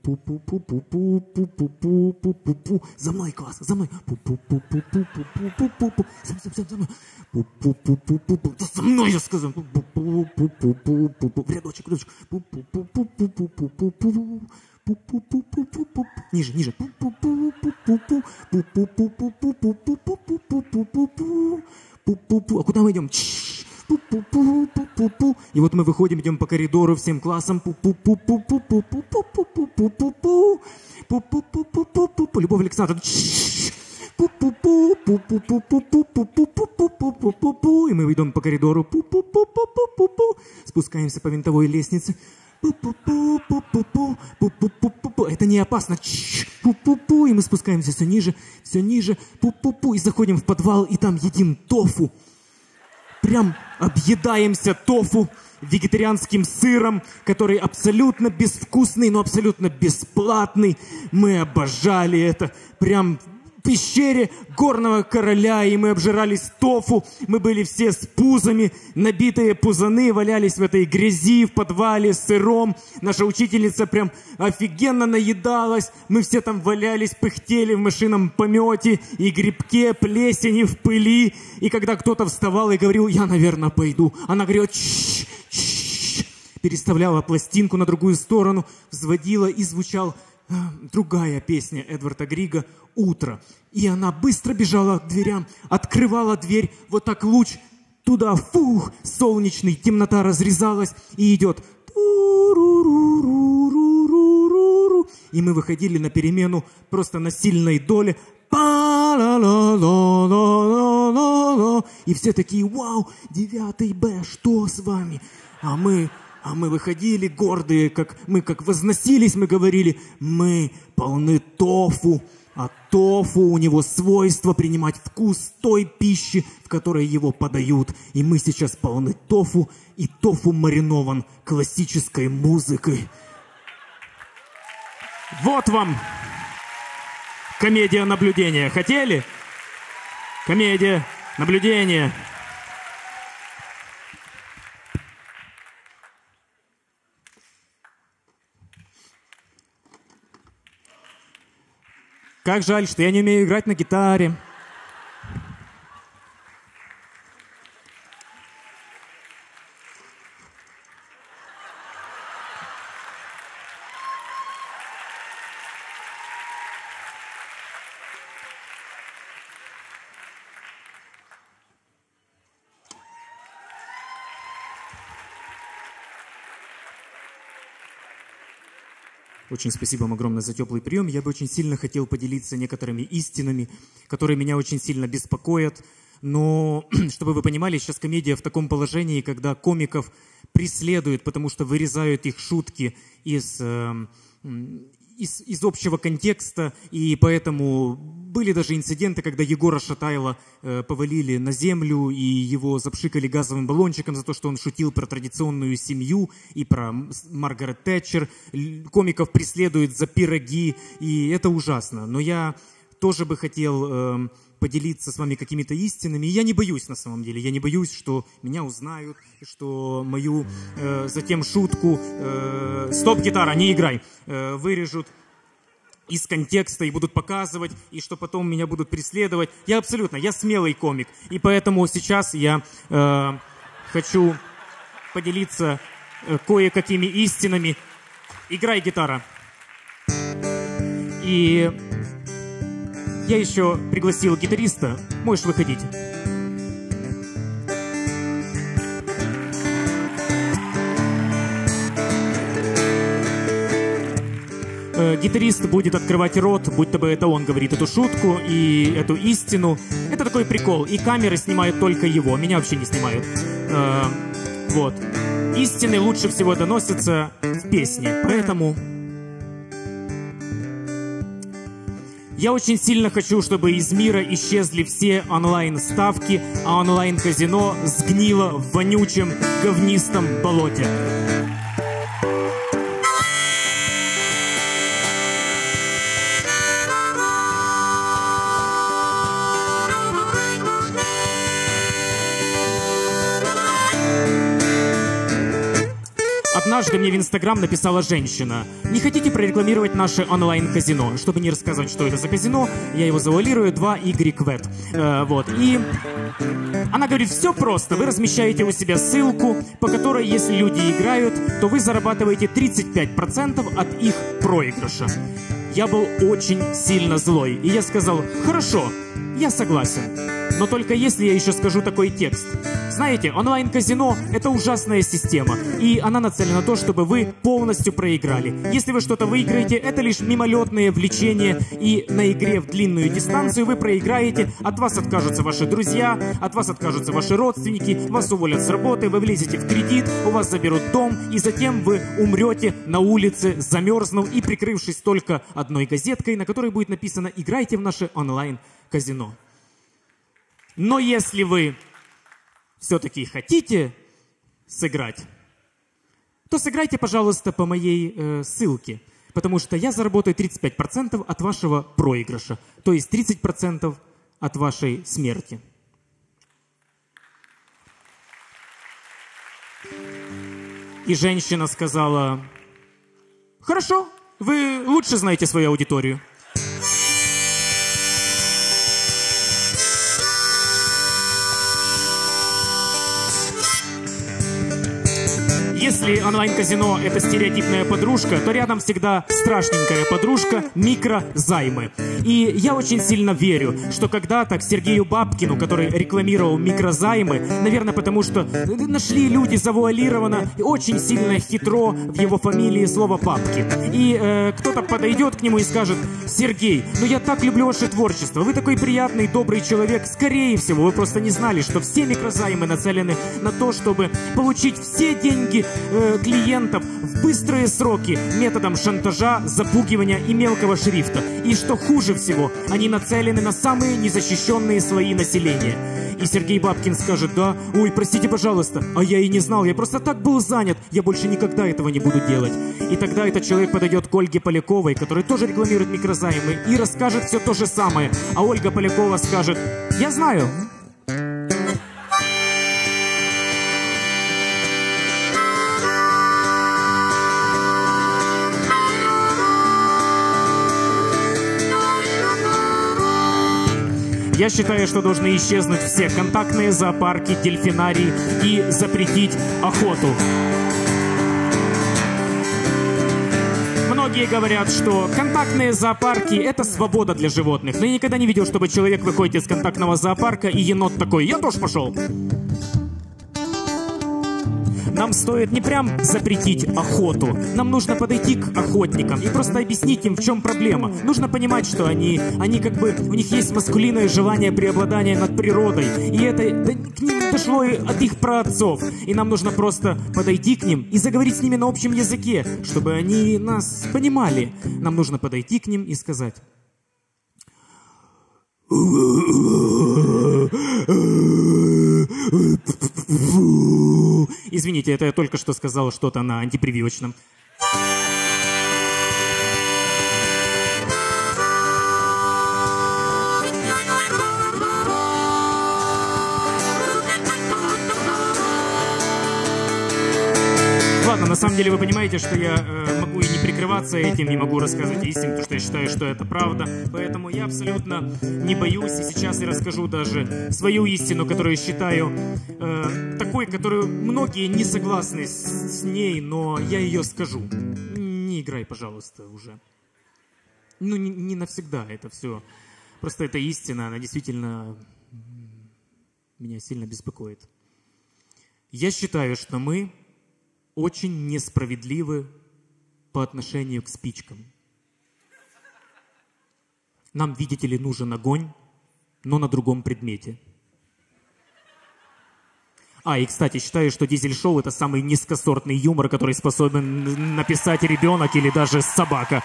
Speaker 3: Пу-пу-пу-пу-пу-пу-пу-пу-пу-пу. За мной, класс, за мной. Пу-пу-пу-пу-пу-пу-пу-пу. Встаем, встаем, встаем, за мной. Пу-пу-пу-пу-пу-пу. Да за мной, я сказал. Пу-пу-пу-пу-пу-пу. В рядочек, в рядочек. Пу-пу-пу-пу-пу-пу-пу. Пу-пу-пу-пу-пу-пу. Ниже, ниже. Пу-пу-пу-пу-пу. Пу-пу-пу-пу-пу-пу-пу-пу-пу. Пу-пу-пу. А куда мы идем? Пу-пу-пу-пу-пу-пу. И вот мы выходим, идем по коридору всем классом. Пу-пу-пу-пу-пу-пу-пу-пу-пу-пу-пу. Пу-пу-пу-пу-пу-пу-пу. Любовь Александровна. Пу-пу-пу-пу-пу-пу-пу-пу-пу-пу-пу-пу. И мы идем по коридору. Пу-пу-пу-пу-пу-пу. Спускаемся по винтовой лестнице. Пу-пу-пу-пу-пу-пу-пу-пу-пу. Это не опасно. Пу-пу-пу. И мы спускаемся все ниже, все ниже. Пу-пу-пу. И заходим в подвал, и там едим тофу. прям объедаемся тофу, вегетарианским сыром, который абсолютно безвкусный, но абсолютно бесплатный. Мы обожали это. Прям в пещере горного короля, и мы обжирались тофу. Мы были все с пузами, набитые пузаны, валялись в этой грязи, в подвале, с сыром. Наша учительница прям офигенно наедалась. Мы все там валялись, пыхтели в мышином помете и грибке, плесени, в пыли. И когда кто-то вставал и говорил: я, наверное, пойду, она говорила: чш, чш, переставляла пластинку на другую сторону, взводила, и звучал другая песня Эдварда Грига «Утро». И она быстро бежала к дверям, открывала дверь, вот так луч туда, фух, солнечный, темнота разрезалась, и идет. И мы выходили на перемену просто на сильной доле. И все такие: вау, девятый Б, что с вами? А мы... А мы выходили гордые, как мы как возносились, мы говорили: мы полны тофу, а тофу у него свойство принимать вкус той пищи, в которой его подают. И мы сейчас полны тофу, и тофу маринован классической музыкой. Вот вам комедия наблюдения. Хотели? Комедия наблюдения. Как жаль, что я не умею играть на гитаре. Очень спасибо вам огромное за теплый прием. Я бы очень сильно хотел поделиться некоторыми истинами, которые меня очень сильно беспокоят. Но, чтобы вы понимали, сейчас комедия в таком положении, когда комиков преследуют, потому что вырезают их шутки из, э, из, из общего контекста. И поэтому были даже инциденты, когда Егора Шатайла э, повалили на землю, и его запшикали газовым баллончиком за то, что он шутил про традиционную семью и про Маргарет Тэтчер. Комиков преследуют за пироги, и это ужасно. Но я тоже бы хотел э, поделиться с вами какими-то истинами. И я не боюсь, на самом деле. Я не боюсь, что меня узнают, что мою э, затем шутку э, «Стоп, гитара, не играй!» э, вырежут из контекста и будут показывать, и что потом меня будут преследовать. Я абсолютно, я смелый комик. И поэтому сейчас я э, хочу поделиться э, кое-какими истинами. Играй, гитара. И я еще пригласил гитариста. Можешь выходить. Гитарист будет открывать рот, будто бы это он говорит эту шутку и эту истину. Это такой прикол. И камеры снимают только его. Меня вообще не снимают. Э, вот. Истины лучше всего доносятся в песне. Поэтому я очень сильно хочу, чтобы из мира исчезли все онлайн-ставки, а онлайн-казино сгнило в вонючем говнистом болоте. Однажды мне в Инстаграм написала женщина: не хотите прорекламировать наше онлайн-казино? Чтобы не рассказывать, что это за казино, я его завуалирую, два игрек вэт. Э, вот, и она говорит: все просто, вы размещаете у себя ссылку, по которой, если люди играют, то вы зарабатываете тридцать пять процентов от их проигрыша. Я был очень сильно злой, и я сказал: хорошо, я согласен. Но только если я еще скажу такой текст. Знаете, онлайн-казино – это ужасная система, и она нацелена на то, чтобы вы полностью проиграли. Если вы что-то выиграете, это лишь мимолетное влечение, и на игре в длинную дистанцию вы проиграете, от вас откажутся ваши друзья, от вас откажутся ваши родственники, вас уволят с работы, вы влезете в кредит, у вас заберут дом, и затем вы умрете на улице, замерзнув и прикрывшись только одной газеткой, на которой будет написано: «Играйте в наше онлайн-казино». Но если вы все-таки хотите сыграть, то сыграйте, пожалуйста, по моей э, ссылке. Потому что я заработаю тридцать пять процентов от вашего проигрыша. То есть тридцать процентов от вашей смерти. И женщина сказала: хорошо, вы лучше знаете свою аудиторию. Если онлайн-казино – это стереотипная подружка, то рядом всегда страшненькая подружка – микрозаймы. И я очень сильно верю, что когда-то к Сергею Бабкину, который рекламировал микрозаймы, наверное, потому что нашли люди завуалированно, очень сильно хитро в его фамилии слово «бабки». И э, кто-то подойдет к нему и скажет: Сергей, ну я так люблю ваше творчество, вы такой приятный, добрый человек. Скорее всего, вы просто не знали, что все микрозаймы нацелены на то, чтобы получить все деньги клиентов в быстрые сроки методом шантажа, запугивания и мелкого шрифта. И что хуже всего, они нацелены на самые незащищенные слои населения. И Сергей Бабкин скажет: да, ой, простите, пожалуйста, а я и не знал, я просто так был занят, я больше никогда этого не буду делать. И тогда этот человек подойдет к Ольге Поляковой, которая тоже рекламирует микрозаймы, и расскажет все то же самое. А Ольга Полякова скажет: я знаю. Я считаю, что должны исчезнуть все контактные зоопарки, дельфинарии и запретить охоту. Многие говорят, что контактные зоопарки – это свобода для животных. Но я никогда не видел, чтобы человек выходит из контактного зоопарка, и енот такой: я тоже пошел. Нам стоит не прям запретить охоту. Нам нужно подойти к охотникам и просто объяснить им, в чем проблема. Нужно понимать, что они, они как бы, у них есть маскулинное желание преобладания над природой. И это да, к ним дошло и от их праотцов. И нам нужно просто подойти к ним и заговорить с ними на общем языке, чтобы они нас понимали. Нам нужно подойти к ним и сказать: извините, это я только что сказал что-то на антипрививочном. Ладно, на самом деле вы понимаете, что я э, могу и не прикрываться этим, не могу рассказывать истину, потому что я считаю, что это правда. Поэтому я абсолютно не боюсь, и сейчас я расскажу даже свою истину, которую считаю э, такой, которую многие не согласны с, с ней, но я ее скажу. Не играй, пожалуйста, уже. Ну, не, не навсегда это все. Просто это истина, она действительно меня сильно беспокоит. Я считаю, что мы очень несправедливы по отношению к спичкам. Нам, видите ли, нужен огонь, но на другом предмете. А, и, кстати, считаю, что дизель-шоу — это самый низкосортный юмор, который способен написать ребенок или даже собака.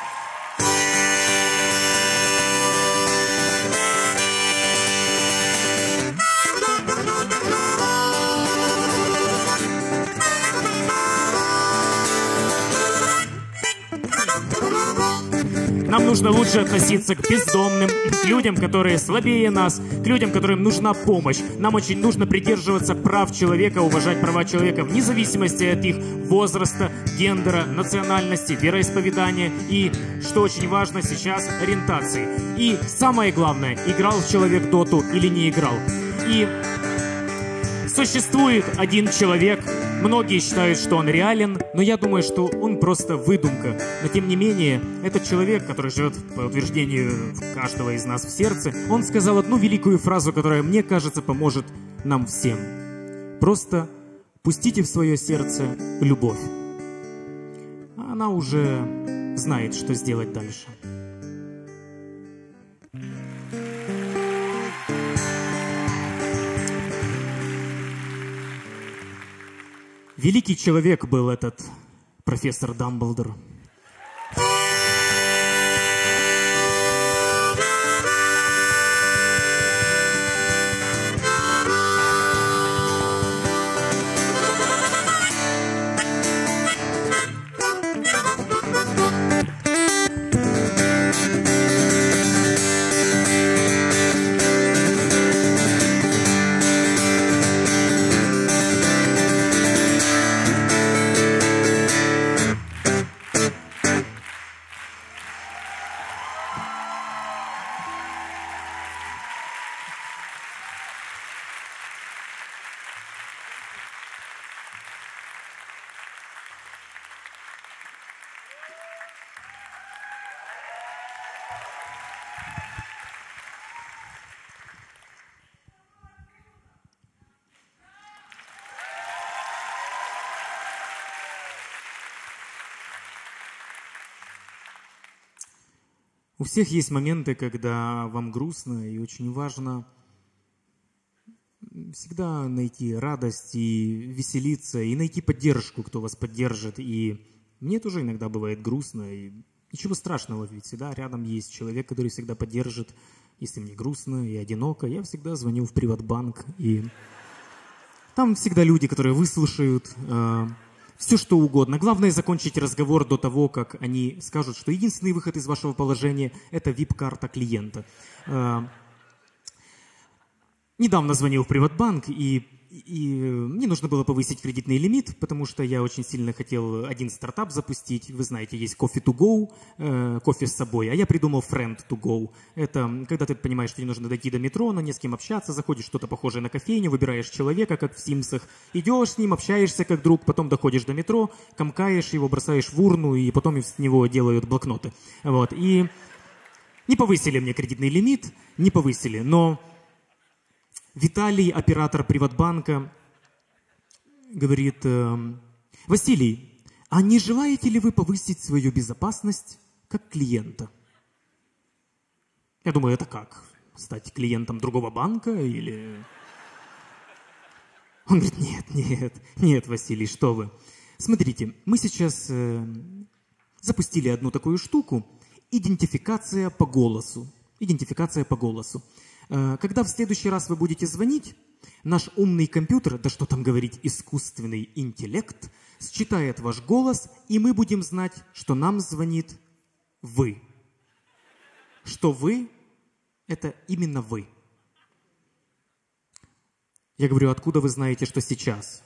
Speaker 3: Нам нужно лучше относиться к бездомным, к людям, которые слабее нас, к людям, которым нужна помощь. Нам очень нужно придерживаться прав человека, уважать права человека вне зависимости от их возраста, гендера, национальности, вероисповедания и, что очень важно сейчас, ориентации. И самое главное, играл человек доту или не играл. И существует один человек, многие считают, что он реален, но я думаю, что он просто выдумка. Но тем не менее, этот человек, который живет по утверждению каждого из нас в сердце, он сказал одну великую фразу, которая, мне кажется, поможет нам всем. Просто пустите в свое сердце любовь. Она уже знает, что сделать дальше. Великий человек был этот профессор Дамблдор. У всех есть моменты, когда вам грустно, и очень важно всегда найти радость и веселиться, и найти поддержку, кто вас поддержит. И мне тоже иногда бывает грустно, и ничего страшного, ведь всегда рядом есть человек, который всегда поддержит. Если мне грустно и одиноко, я всегда звоню в Приватбанк, и там всегда люди, которые выслушают э, все, что угодно. Главное закончить разговор до того, как они скажут, что единственный выход из вашего положения – это вип-карта клиента. Э, недавно звонил в Приватбанк, и, и мне нужно было повысить кредитный лимит, потому что я очень сильно хотел один стартап запустить. Вы знаете, есть Coffee to go, э, кофе с собой, а я придумал Friend to go. Это когда ты понимаешь, что тебе нужно дойти до метро, но не с кем общаться, заходишь в что-то похожее на кофейню, выбираешь человека, как в Симсах, идешь с ним, общаешься как друг, потом доходишь до метро, комкаешь его, бросаешь в урну, и потом с него делают блокноты. Вот. И не повысили мне кредитный лимит, не повысили, но Виталий, оператор Приватбанка, говорит: Василий, а не желаете ли вы повысить свою безопасность как клиента? Я думаю, это как? Стать клиентом другого банка или... Он говорит: нет, нет, нет, Василий, что вы. Смотрите, мы сейчас э, запустили одну такую штуку. Идентификация по голосу. Идентификация по голосу. Когда в следующий раз вы будете звонить, наш умный компьютер, да что там говорить, искусственный интеллект, считает ваш голос, и мы будем знать, что нам звонит вы. Что вы – это именно вы. Я говорю: откуда вы знаете, что сейчас?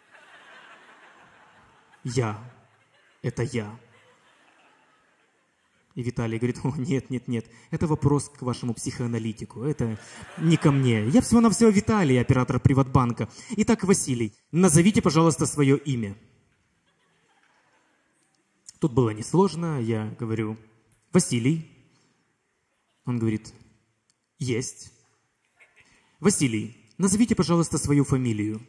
Speaker 3: Я. Это я. И Виталий говорит: о, нет, нет, нет, это вопрос к вашему психоаналитику, это не ко мне. Я всего-навсего Виталий, оператор Приватбанка. Итак, Василий, назовите, пожалуйста, свое имя. Тут было несложно, я говорю: Василий. Он говорит: есть. Василий, назовите, пожалуйста, свою фамилию.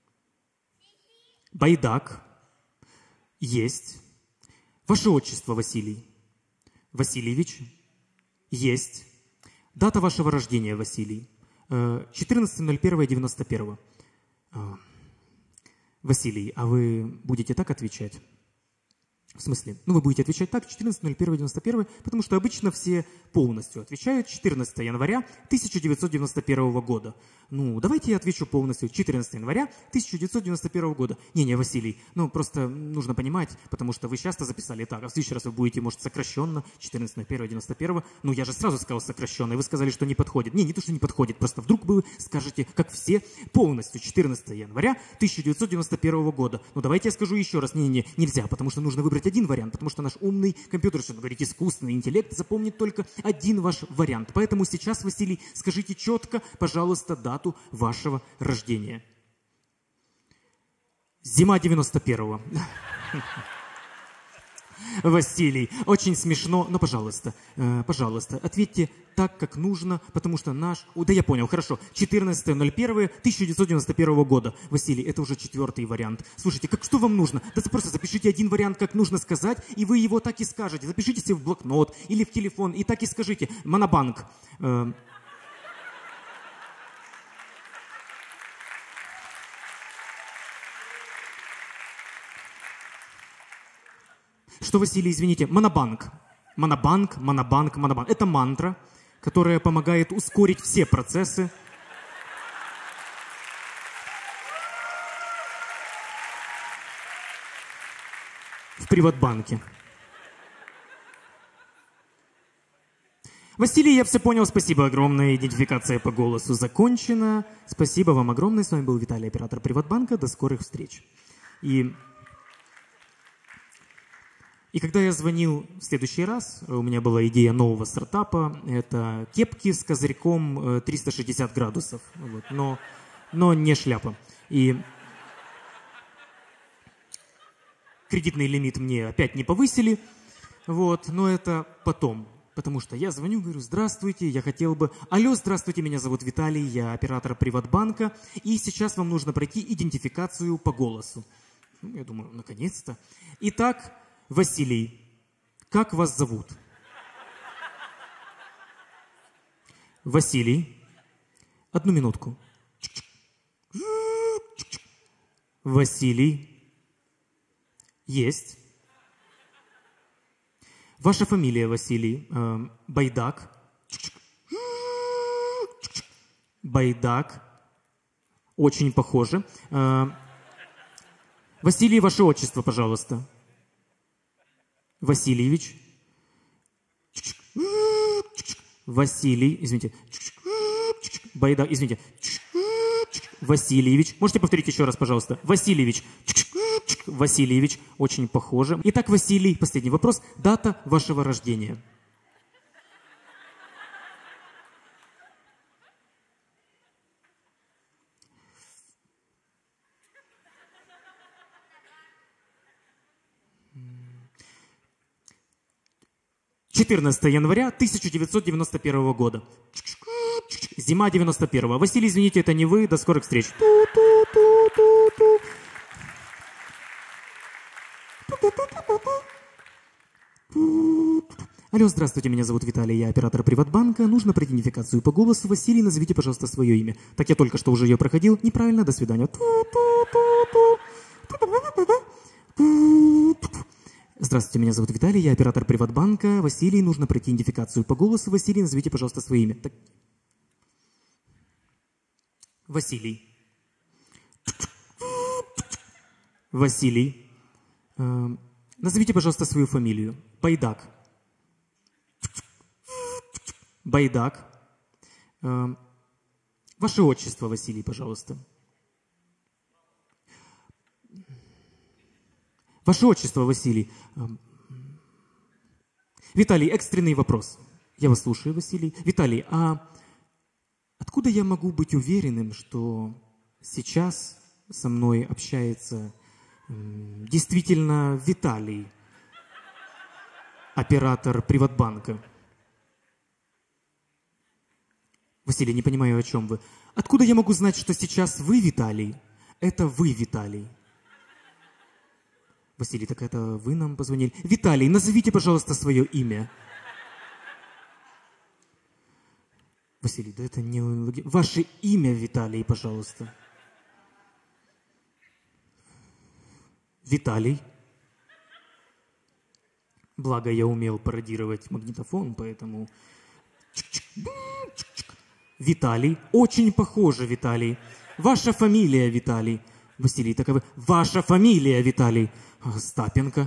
Speaker 3: Байдак. Есть. Ваше отчество, Василий. Васильевич. Есть. Дата вашего рождения, Василий. четырнадцатое ноль первое девяносто первое. Василий, а вы будете так отвечать? В смысле? Ну, вы будете отвечать так, четырнадцатое ноль первое девяносто первое, потому что обычно все полностью отвечают четырнадцатое января тысяча девятьсот девяносто первого года. Ну, давайте я отвечу полностью четырнадцатое января тысяча девятьсот девяносто первого года. Не-не, Василий, ну, просто нужно понимать, потому что вы часто записали так, а в следующий раз вы будете, может, сокращенно, четырнадцатое ноль первое девяносто первое. Ну, я же сразу сказал сокращенно, и вы сказали, что не подходит. Не, не то, что не подходит, просто вдруг вы скажете, как все, полностью четырнадцатое января тысяча девятьсот девяносто первого года. Ну, давайте я скажу еще раз. Не-не, нельзя, потому что нужно выбрать один вариант, потому что наш умный компьютер, что говорить, искусственный интеллект, запомнит только один ваш вариант. Поэтому сейчас, Василий, скажите четко, пожалуйста, дату вашего рождения. Зима девяносто первого. Василий, очень смешно, но, пожалуйста, э, пожалуйста, ответьте так, как нужно, потому что наш... О, да я понял, хорошо. четырнадцатое ноль первое тысяча девятьсот девяносто первого года. Василий, это уже четвертый вариант. Слушайте, как, что вам нужно? Да просто запишите один вариант, как нужно сказать, и вы его так и скажете. Запишите себе в блокнот или в телефон, и так и скажите. Монобанк. Э, Что, Василий, извините, монобанк. Монобанк, монобанк, монобанк. Это мантра, которая помогает ускорить все процессы. В Приватбанке. Василий, я все понял, спасибо огромное. Идентификация по голосу закончена. Спасибо вам огромное. С вами был Виталий, оператор Приватбанка. До скорых встреч. И... И когда я звонил в следующий раз, у меня была идея нового стартапа. Это кепки с козырьком триста шестьдесят градусов, вот, но, но не шляпа. И кредитный лимит мне опять не повысили, вот, но это потом. Потому что я звоню, говорю: здравствуйте, я хотел бы... Алло, здравствуйте, меня зовут Виталий, я оператор Приватбанка, и сейчас вам нужно пройти идентификацию по голосу. Ну, я думаю, наконец-то. Итак... Василий, как вас зовут? Василий. Одну минутку. Василий. Есть. Ваша фамилия, Василий. Э, Байдак. Байдак. Очень похоже. Э, Василий, ваше отчество, пожалуйста. Васильевич. Василий, извините. Байдак, извините. Васильевич. Можете повторить еще раз, пожалуйста? Васильевич. Васильевич. Очень похоже. Итак, Василий, последний вопрос. Дата вашего рождения. четырнадцатое января тысяча девятьсот девяносто первого года. Зима девяносто первого. Василий, извините, это не вы. До скорых встреч. Алло, здравствуйте, меня зовут Виталий, я оператор Приватбанка. Нужно про идентификацию по голосу. Василий, назовите, пожалуйста, свое имя. Так я только что уже ее проходил. Неправильно, до свидания. Здравствуйте, меня зовут Виталий, я оператор Приватбанка. Василий, нужно пройти идентификацию по голосу. Василий, назовите, пожалуйста, свое имя. Так... Василий. Василий. Э, назовите, пожалуйста, свою фамилию. Байдак. Байдак. Э, ваше отчество, Василий, пожалуйста. Ваше отчество, Василий. Виталий, экстренный вопрос. Я вас слушаю, Василий. Виталий, а откуда я могу быть уверенным, что сейчас со мной общается действительно Виталий, оператор Приватбанка? Василий, не понимаю, о чем вы. Откуда я могу знать, что сейчас вы, Виталий, это вы, Виталий? Василий, так это вы нам позвонили. Виталий, назовите, пожалуйста, свое имя. Василий, да это не... Ваше имя, Виталий, пожалуйста. Виталий. Благо, я умел пародировать магнитофон, поэтому... Виталий. Очень похоже, Виталий. Ваша фамилия, Виталий. Василий, так вы... Ваша фамилия, Виталий. Остапенко.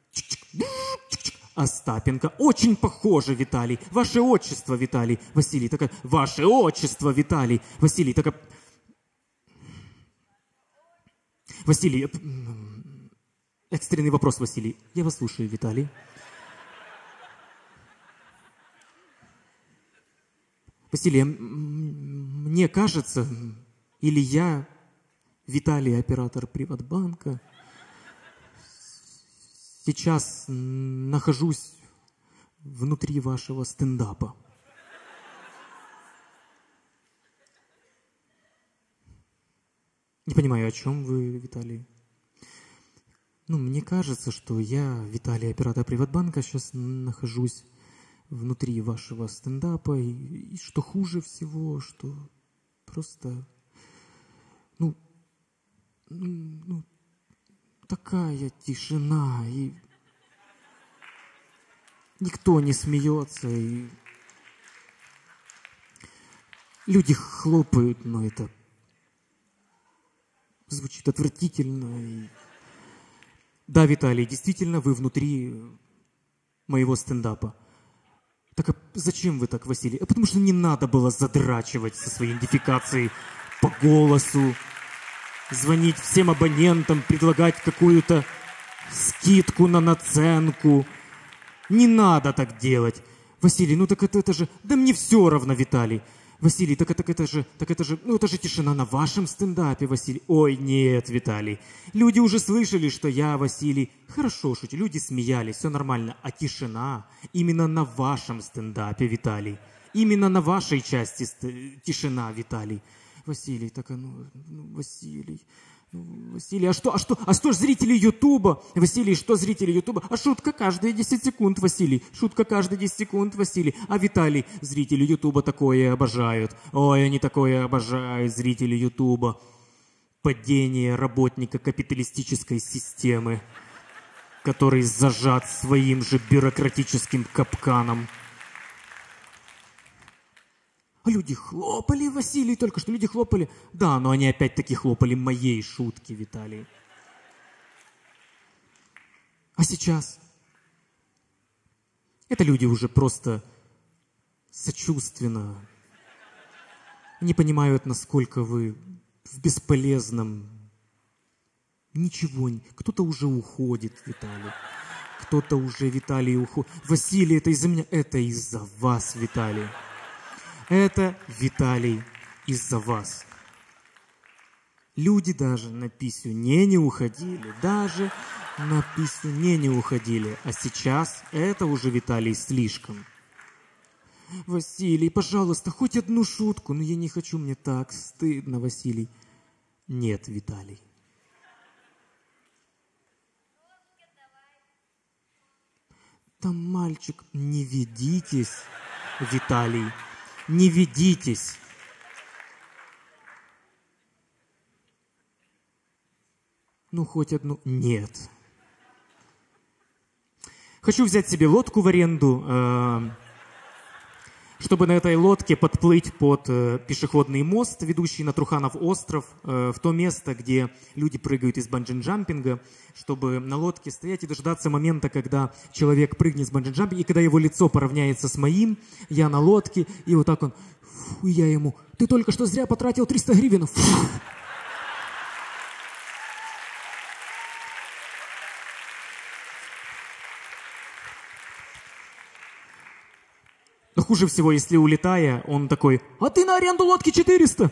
Speaker 3: Остапенко. Очень похоже, Виталий. Ваше отчество, Виталий. Василий, так... Ваше отчество, Виталий. Василий, так... Василий... Экстренный вопрос, Василий. Я вас слушаю, Виталий. Василий, мне кажется, или я, Виталий, оператор Приватбанка, сейчас нахожусь внутри вашего стендапа. Не понимаю, о чем вы, Виталий. Ну, мне кажется, что я, Виталий, оператор Приватбанка, сейчас нахожусь внутри вашего стендапа. И, и что хуже всего, что просто, ну, ну, такая тишина, и никто не смеется, и люди хлопают, но это звучит отвратительно. И... Да, Виталий, действительно, вы внутри моего стендапа. Так а зачем вы так, Василий? А потому что не надо было задрачивать со своей идентификацией по голосу, звонить всем абонентам, предлагать какую-то скидку на наценку. Не надо так делать. Василий, ну так это, это же... Да мне все равно, Виталий. Василий, так, так это же... Так это же... Ну это же тишина на вашем стендапе, Василий. Ой, нет, Виталий. Люди уже слышали, что я, Василий... Хорошо, шучу, люди смеялись, все нормально. А тишина именно на вашем стендапе, Виталий. Именно на вашей части ст... тишина, Виталий. Василий, так, ну, ну, Василий, Василий, а что, а что, а что ж зрители Ютуба? Василий, что зрители Ютуба? А шутка каждые десять секунд, Василий. Шутка каждые десять секунд, Василий. А Виталий, зрители Ютуба такое обожают. Ой, они такое обожают, зрители Ютуба. Падение работника капиталистической системы, который зажат своим же бюрократическим капканом. А люди хлопали, Василий, только что люди хлопали. Да, но они опять-таки хлопали моей шутки, Виталий. А сейчас? Это люди уже просто сочувственно. Не понимают, насколько вы в бесполезном. Ничего, кто-то уже уходит, Виталий. Кто-то уже, Виталий, уходит. Василий, это из-за меня. Это из-за вас, Виталий. Это, Виталий, из-за вас. Люди даже на писюне не уходили. Даже на писюне не уходили. А сейчас это уже, Виталий, слишком. Василий, пожалуйста, хоть одну шутку. Но я не хочу, мне так стыдно, Василий. Нет, Виталий. Там мальчик. Не ведитесь, Виталий. Не ведитесь. Ну, хоть одну. Нет. Хочу взять себе лодку в аренду, э, чтобы на этой лодке подплыть под э, пешеходный мост, ведущий на Труханов остров, э, в то место, где люди прыгают из банджи-джампинга, чтобы на лодке стоять и дождаться момента, когда человек прыгнет с банджи-джампинга, и когда его лицо поравняется с моим, я на лодке, и вот так он, фу, я ему, ты только что зря потратил триста гривен. Фу. Но хуже всего, если улетая, он такой, а ты на аренду лодки четыреста.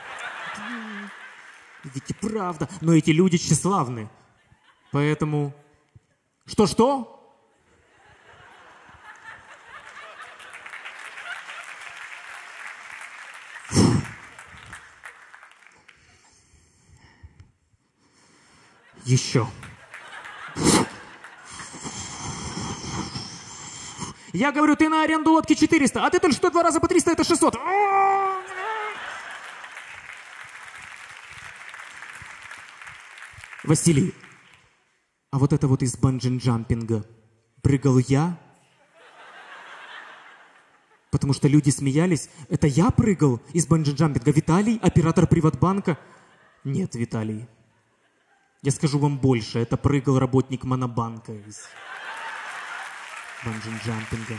Speaker 3: Ведь и правда, но эти люди тщеславны. Поэтому... Что-что? Еще. Я говорю, ты на аренду лодки четыреста, а ты только что два раза по триста, это шестьсот. Василий, а вот это вот из банджи-джампинга прыгал я? Потому что люди смеялись. Это я прыгал из банджи-джампинга? Виталий, оператор Приватбанка? Нет, Виталий. Я скажу вам больше. Это прыгал работник Монобанка из банджи-джампинга.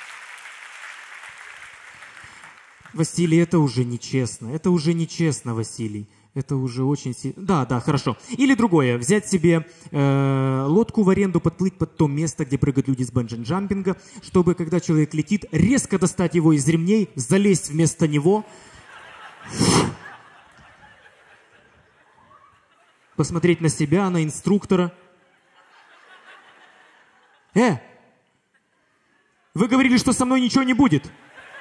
Speaker 3: Василий, это уже нечестно. Это уже нечестно, Василий. Это уже очень сильно... Да, да, хорошо. Или другое. Взять себе э, лодку в аренду, подплыть под то место, где прыгают люди с банджи-джампинга, чтобы, когда человек летит, резко достать его из ремней, залезть вместо него, посмотреть на себя, на инструктора. Э! Вы говорили, что со мной ничего не будет.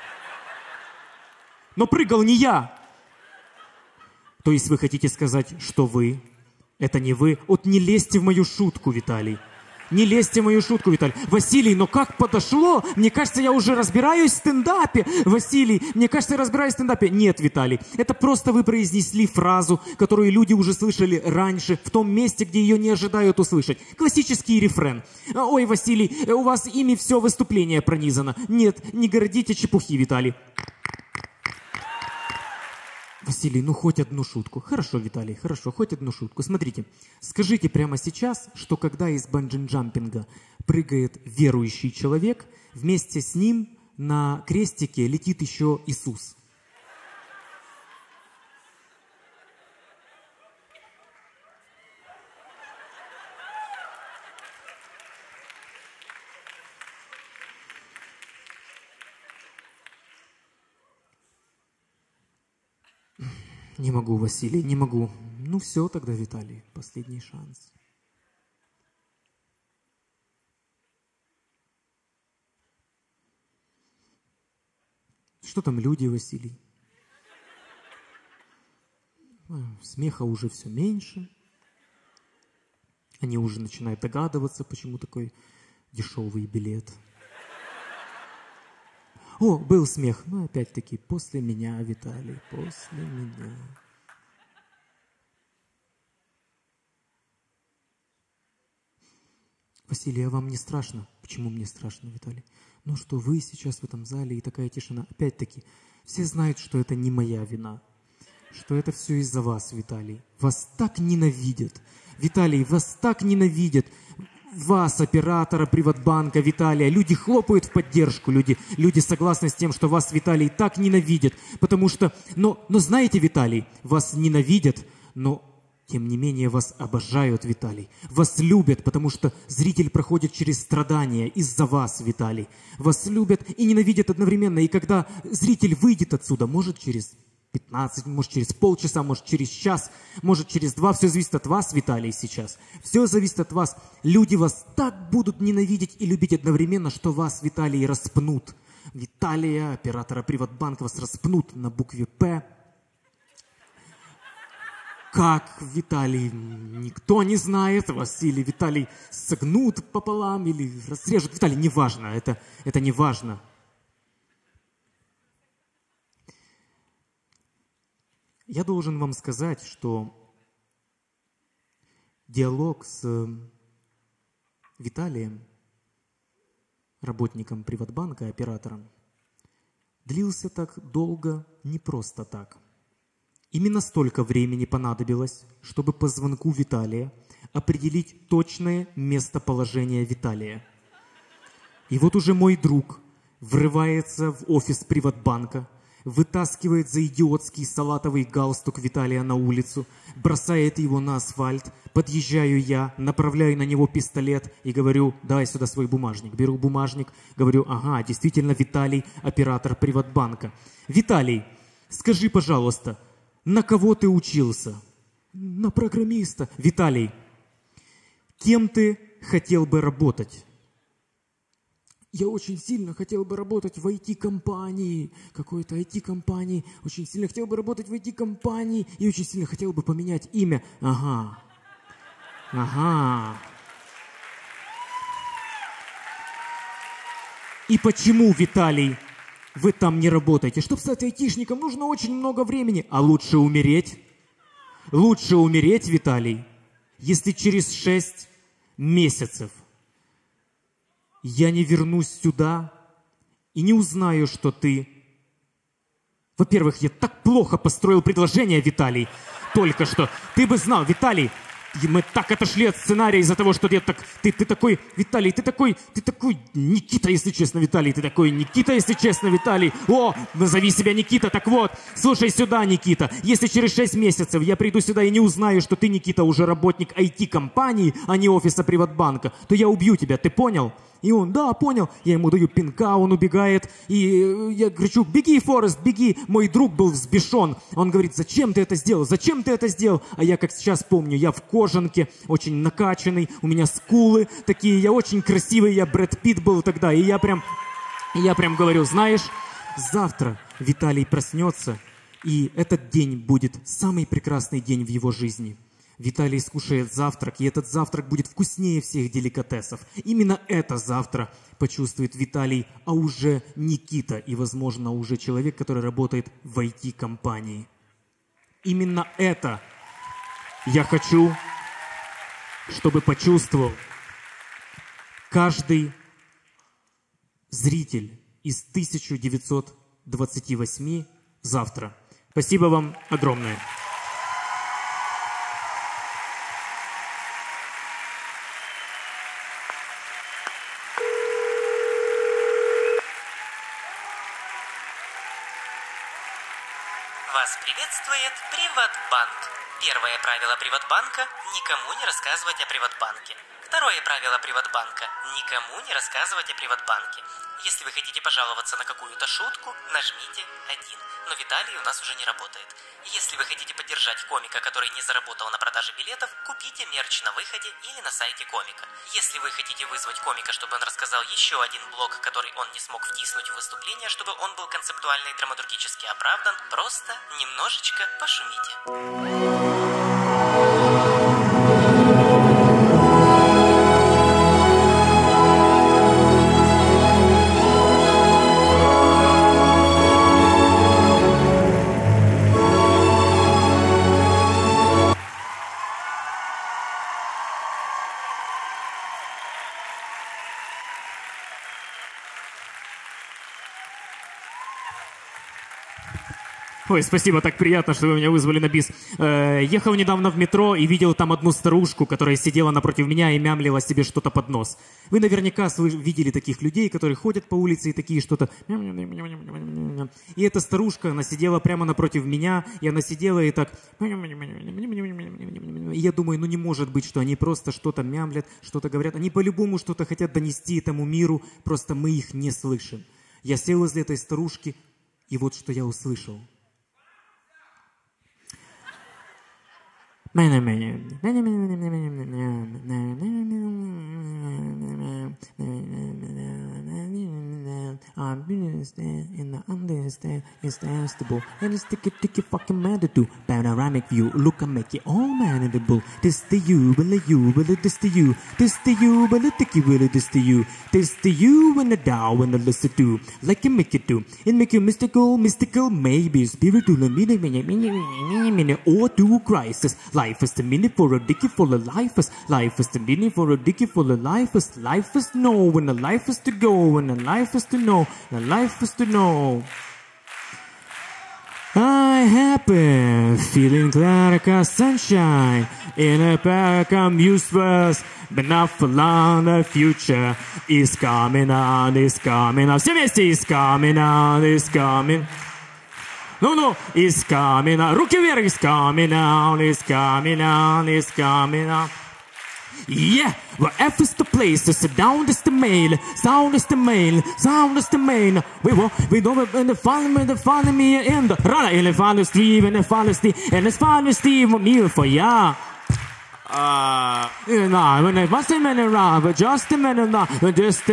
Speaker 3: Но прыгал не я. То есть вы хотите сказать, что вы, это не вы? Вот не лезьте в мою шутку, Виталий. Не лезьте в мою шутку, Виталий. Василий, но как подошло? Мне кажется, я уже разбираюсь в стендапе. Василий, мне кажется, я разбираюсь в стендапе. Нет, Виталий, это просто вы произнесли фразу, которую люди уже слышали раньше, в том месте, где ее не ожидают услышать. Классический рефрен. Ой, Василий, у вас ими все выступление пронизано. Нет, не городите чепухи, Виталий. Василий, ну хоть одну шутку. Хорошо, Виталий, хорошо, хоть одну шутку. Смотрите, скажите прямо сейчас, что когда из банджи-джампинга прыгает верующий человек, вместе с ним на крестике летит еще Иисус. Не могу, Василий, не могу. Ну все тогда, Виталий, последний шанс. Что там люди, Василий? Смеха уже все меньше. Они уже начинают догадываться, почему такой дешевый билет. О, был смех. Ну, опять-таки, после меня, Виталий, после меня. Василий, а вам не страшно? Почему мне страшно, Виталий? Ну, что вы сейчас в этом зале и такая тишина. Опять-таки, все знают, что это не моя вина. Что это все из-за вас, Виталий. Вас так ненавидят. Виталий, вас так ненавидят. Вас, оператора Приватбанка, Виталия. Люди хлопают в поддержку. Люди, люди согласны с тем, что вас, Виталий, так ненавидят. Потому что... Но, но знаете, Виталий, вас ненавидят, но... Тем не менее, вас обожают, Виталий. Вас любят, потому что зритель проходит через страдания из-за вас, Виталий. Вас любят и ненавидят одновременно. И когда зритель выйдет отсюда, может через пятнадцать, может через полчаса, может через час, может через два, все зависит от вас, Виталий, сейчас. Все зависит от вас. Люди вас так будут ненавидеть и любить одновременно, что вас, Виталий, распнут. Виталия, оператора Приватбанка, вас распнут на букве «П». Как, Виталий, никто не знает, вас или Виталий согнут пополам, или разрежут. Виталий, неважно, это, это не важно. Я должен вам сказать, что диалог с Виталием, работником Приватбанка, оператором, длился так долго не просто так. Именно столько времени понадобилось, чтобы по звонку Виталия определить точное местоположение Виталия. И вот уже мой друг врывается в офис Приватбанка, вытаскивает за идиотский салатовый галстук Виталия на улицу, бросает его на асфальт, подъезжаю я, направляю на него пистолет и говорю: давай сюда свой бумажник. Беру бумажник, говорю: ага, действительно Виталий, оператор Приватбанка. Виталий, скажи, пожалуйста, на кого ты учился? На программиста. Виталий, кем ты хотел бы работать? Я очень сильно хотел бы работать в ай ти-компании, какой-то ай ти-компании. Очень сильно хотел бы работать в ай ти-компании и очень сильно хотел бы поменять имя. Ага. Ага. И почему, Виталий, вы там не работаете? Чтобы стать айтишником, нужно очень много времени. А лучше умереть? Лучше умереть, Виталий, если через шесть месяцев я не вернусь сюда и не узнаю, что ты... Во-первых, я так плохо построил предложение, Виталий, только что. Ты бы знал, Виталий, мы так отошли от сценария из-за того, что я так... Ты, ты такой, Виталий, ты такой, ты такой Никита, если честно, Виталий, ты такой Никита, если честно, Виталий. О, назови себя Никита, так вот, слушай сюда, Никита, если через шесть месяцев я приду сюда и не узнаю, что ты, Никита, уже работник ай ти-компании, а не офиса Приватбанка, то я убью тебя, ты понял? И он: да, понял. Я ему даю пинка, он убегает. И я кричу: беги, Форест, беги. Мой друг был взбешен. Он говорит: зачем ты это сделал? Зачем ты это сделал? А я, как сейчас помню, я в кожанке, очень накачанный, у меня скулы такие, я очень красивый, я Брэд Питт был тогда. И я прям, я прям говорю: знаешь, завтра Виталий проснется, и этот день будет самый прекрасный день в его жизни. Виталий скушает завтрак, и этот завтрак будет вкуснее всех деликатесов. Именно это завтра почувствует Виталий, а уже Никита, и, возможно, уже человек, который работает в ай ти-компании. Именно это я хочу, чтобы почувствовал каждый зритель из тысяча девятьсот двадцать восемь завтра. Спасибо вам огромное.
Speaker 6: Вас приветствует Приватбанк. Первое правило Приватбанка – никому не рассказывать о Приватбанке. Второе правило Приватбанка – никому не рассказывать о Приватбанке. Если вы хотите пожаловаться на какую-то шутку, нажмите один. Но Виталий у нас уже не работает. Если вы хотите поддержать комика, который не заработал на продаже билетов, купите мерч на выходе или на сайте комика. Если вы хотите вызвать комика, чтобы он рассказал еще один блок, который он не смог втиснуть в выступление, чтобы он был концептуально и драматургически оправдан, просто немножечко пошумите.
Speaker 3: Ой, спасибо, так приятно, что вы меня вызвали на бис. Э, ехал недавно в метро и видел там одну старушку, которая сидела напротив меня и мямлила себе что-то под нос. Вы наверняка слыш- видели таких людей, которые ходят по улице и такие что-то... И эта старушка, она сидела прямо напротив меня, и она сидела и так... И я думаю, ну не может быть, что они просто что-то мямлят, что-то говорят. Они по-любому что-то хотят донести этому миру, просто мы их не слышим. Я сел возле этой старушки, и вот что я услышал. Understand and I understand it's understandable and it's sticky sticky fucking matter to panoramic view look and make it all manageable. This the you, will you, will this the you, this the you, will it sticky, will this the you, this the you and the dow and the list to like you make it do. It make you mystical, mystical, maybe spiritual, a minute, minute, minute, minute, or two crisis. Life is the minute for a dicky full of life is life is the minute for a dicky full of life is life is no when the life is to go when the life is to know. The life is to know. I happen, feeling glad I got sunshine. In a pack I'm useless, but not for long. The future is coming on, is coming on. Все вместе, is coming on, is coming. No, no, it's coming on. Руки вверх, is coming on, is coming on, is coming on. Yeah, well, F is the place, the sound is the mail, sound is the mail, sound is the main. We will, we know it in the fun, in the fun, me in the run, in the fun, Steve, in the fun, Steve, and it's fun, Steve, me for ya. Uh, you know, when I must a minute around, but just a minute now, but just a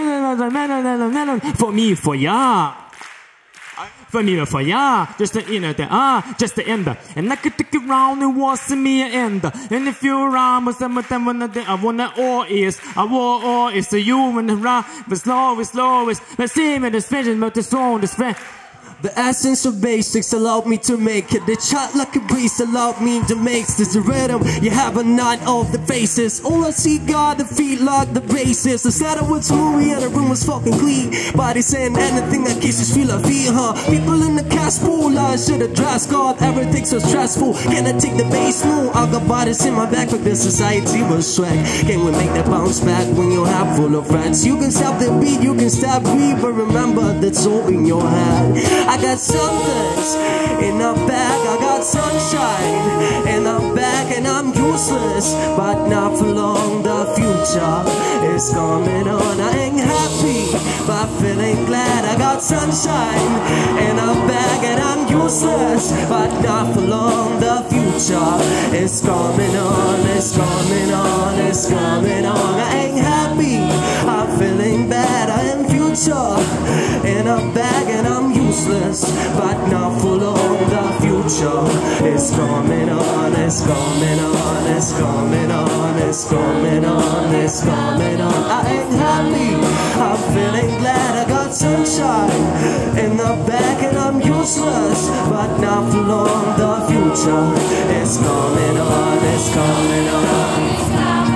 Speaker 3: minute, for me, for ya. For me, for ya, just the inner, the ah, just the end. And I could take it round and was me end. And if you're around, but some of them when I want to all is, I want all is the you and the round, but slow is slow is, the same and the vision, but the song is friend.
Speaker 7: The essence of basics allowed me to make it. The chat like a breeze allowed me to make this rhythm. You have a night of the faces. All I see got the feet like the bases. The setup was movie and the room was fucking clean. Body saying anything, I guess just feel I feel her. People in the cast pool, I should have dress code. Everything's so stressful. Can I take the bass move? I got bodies in my back like the society was swag. Can we make that bounce back when you're half full of friends? You can stop the beat, you can stop me, but remember that's all in your head. I got somethings in a bag, I got sunshine in a bag, and I'm useless, but not for long. The future is coming on. I ain't happy, but feeling glad. I got sunshine in a bag, and I'm useless, but not for long. The future is coming on, it's coming on, it's coming on. I ain't happy, I'm feeling bad. I am future in a bag, and I'm useless, but not for long. The future is coming on, it's coming on, it's coming on, it's coming on, it's coming on. I ain't happy, I'm feeling glad. I got sunshine in the back, and I'm useless, but not for long. The future is coming on, it's coming on.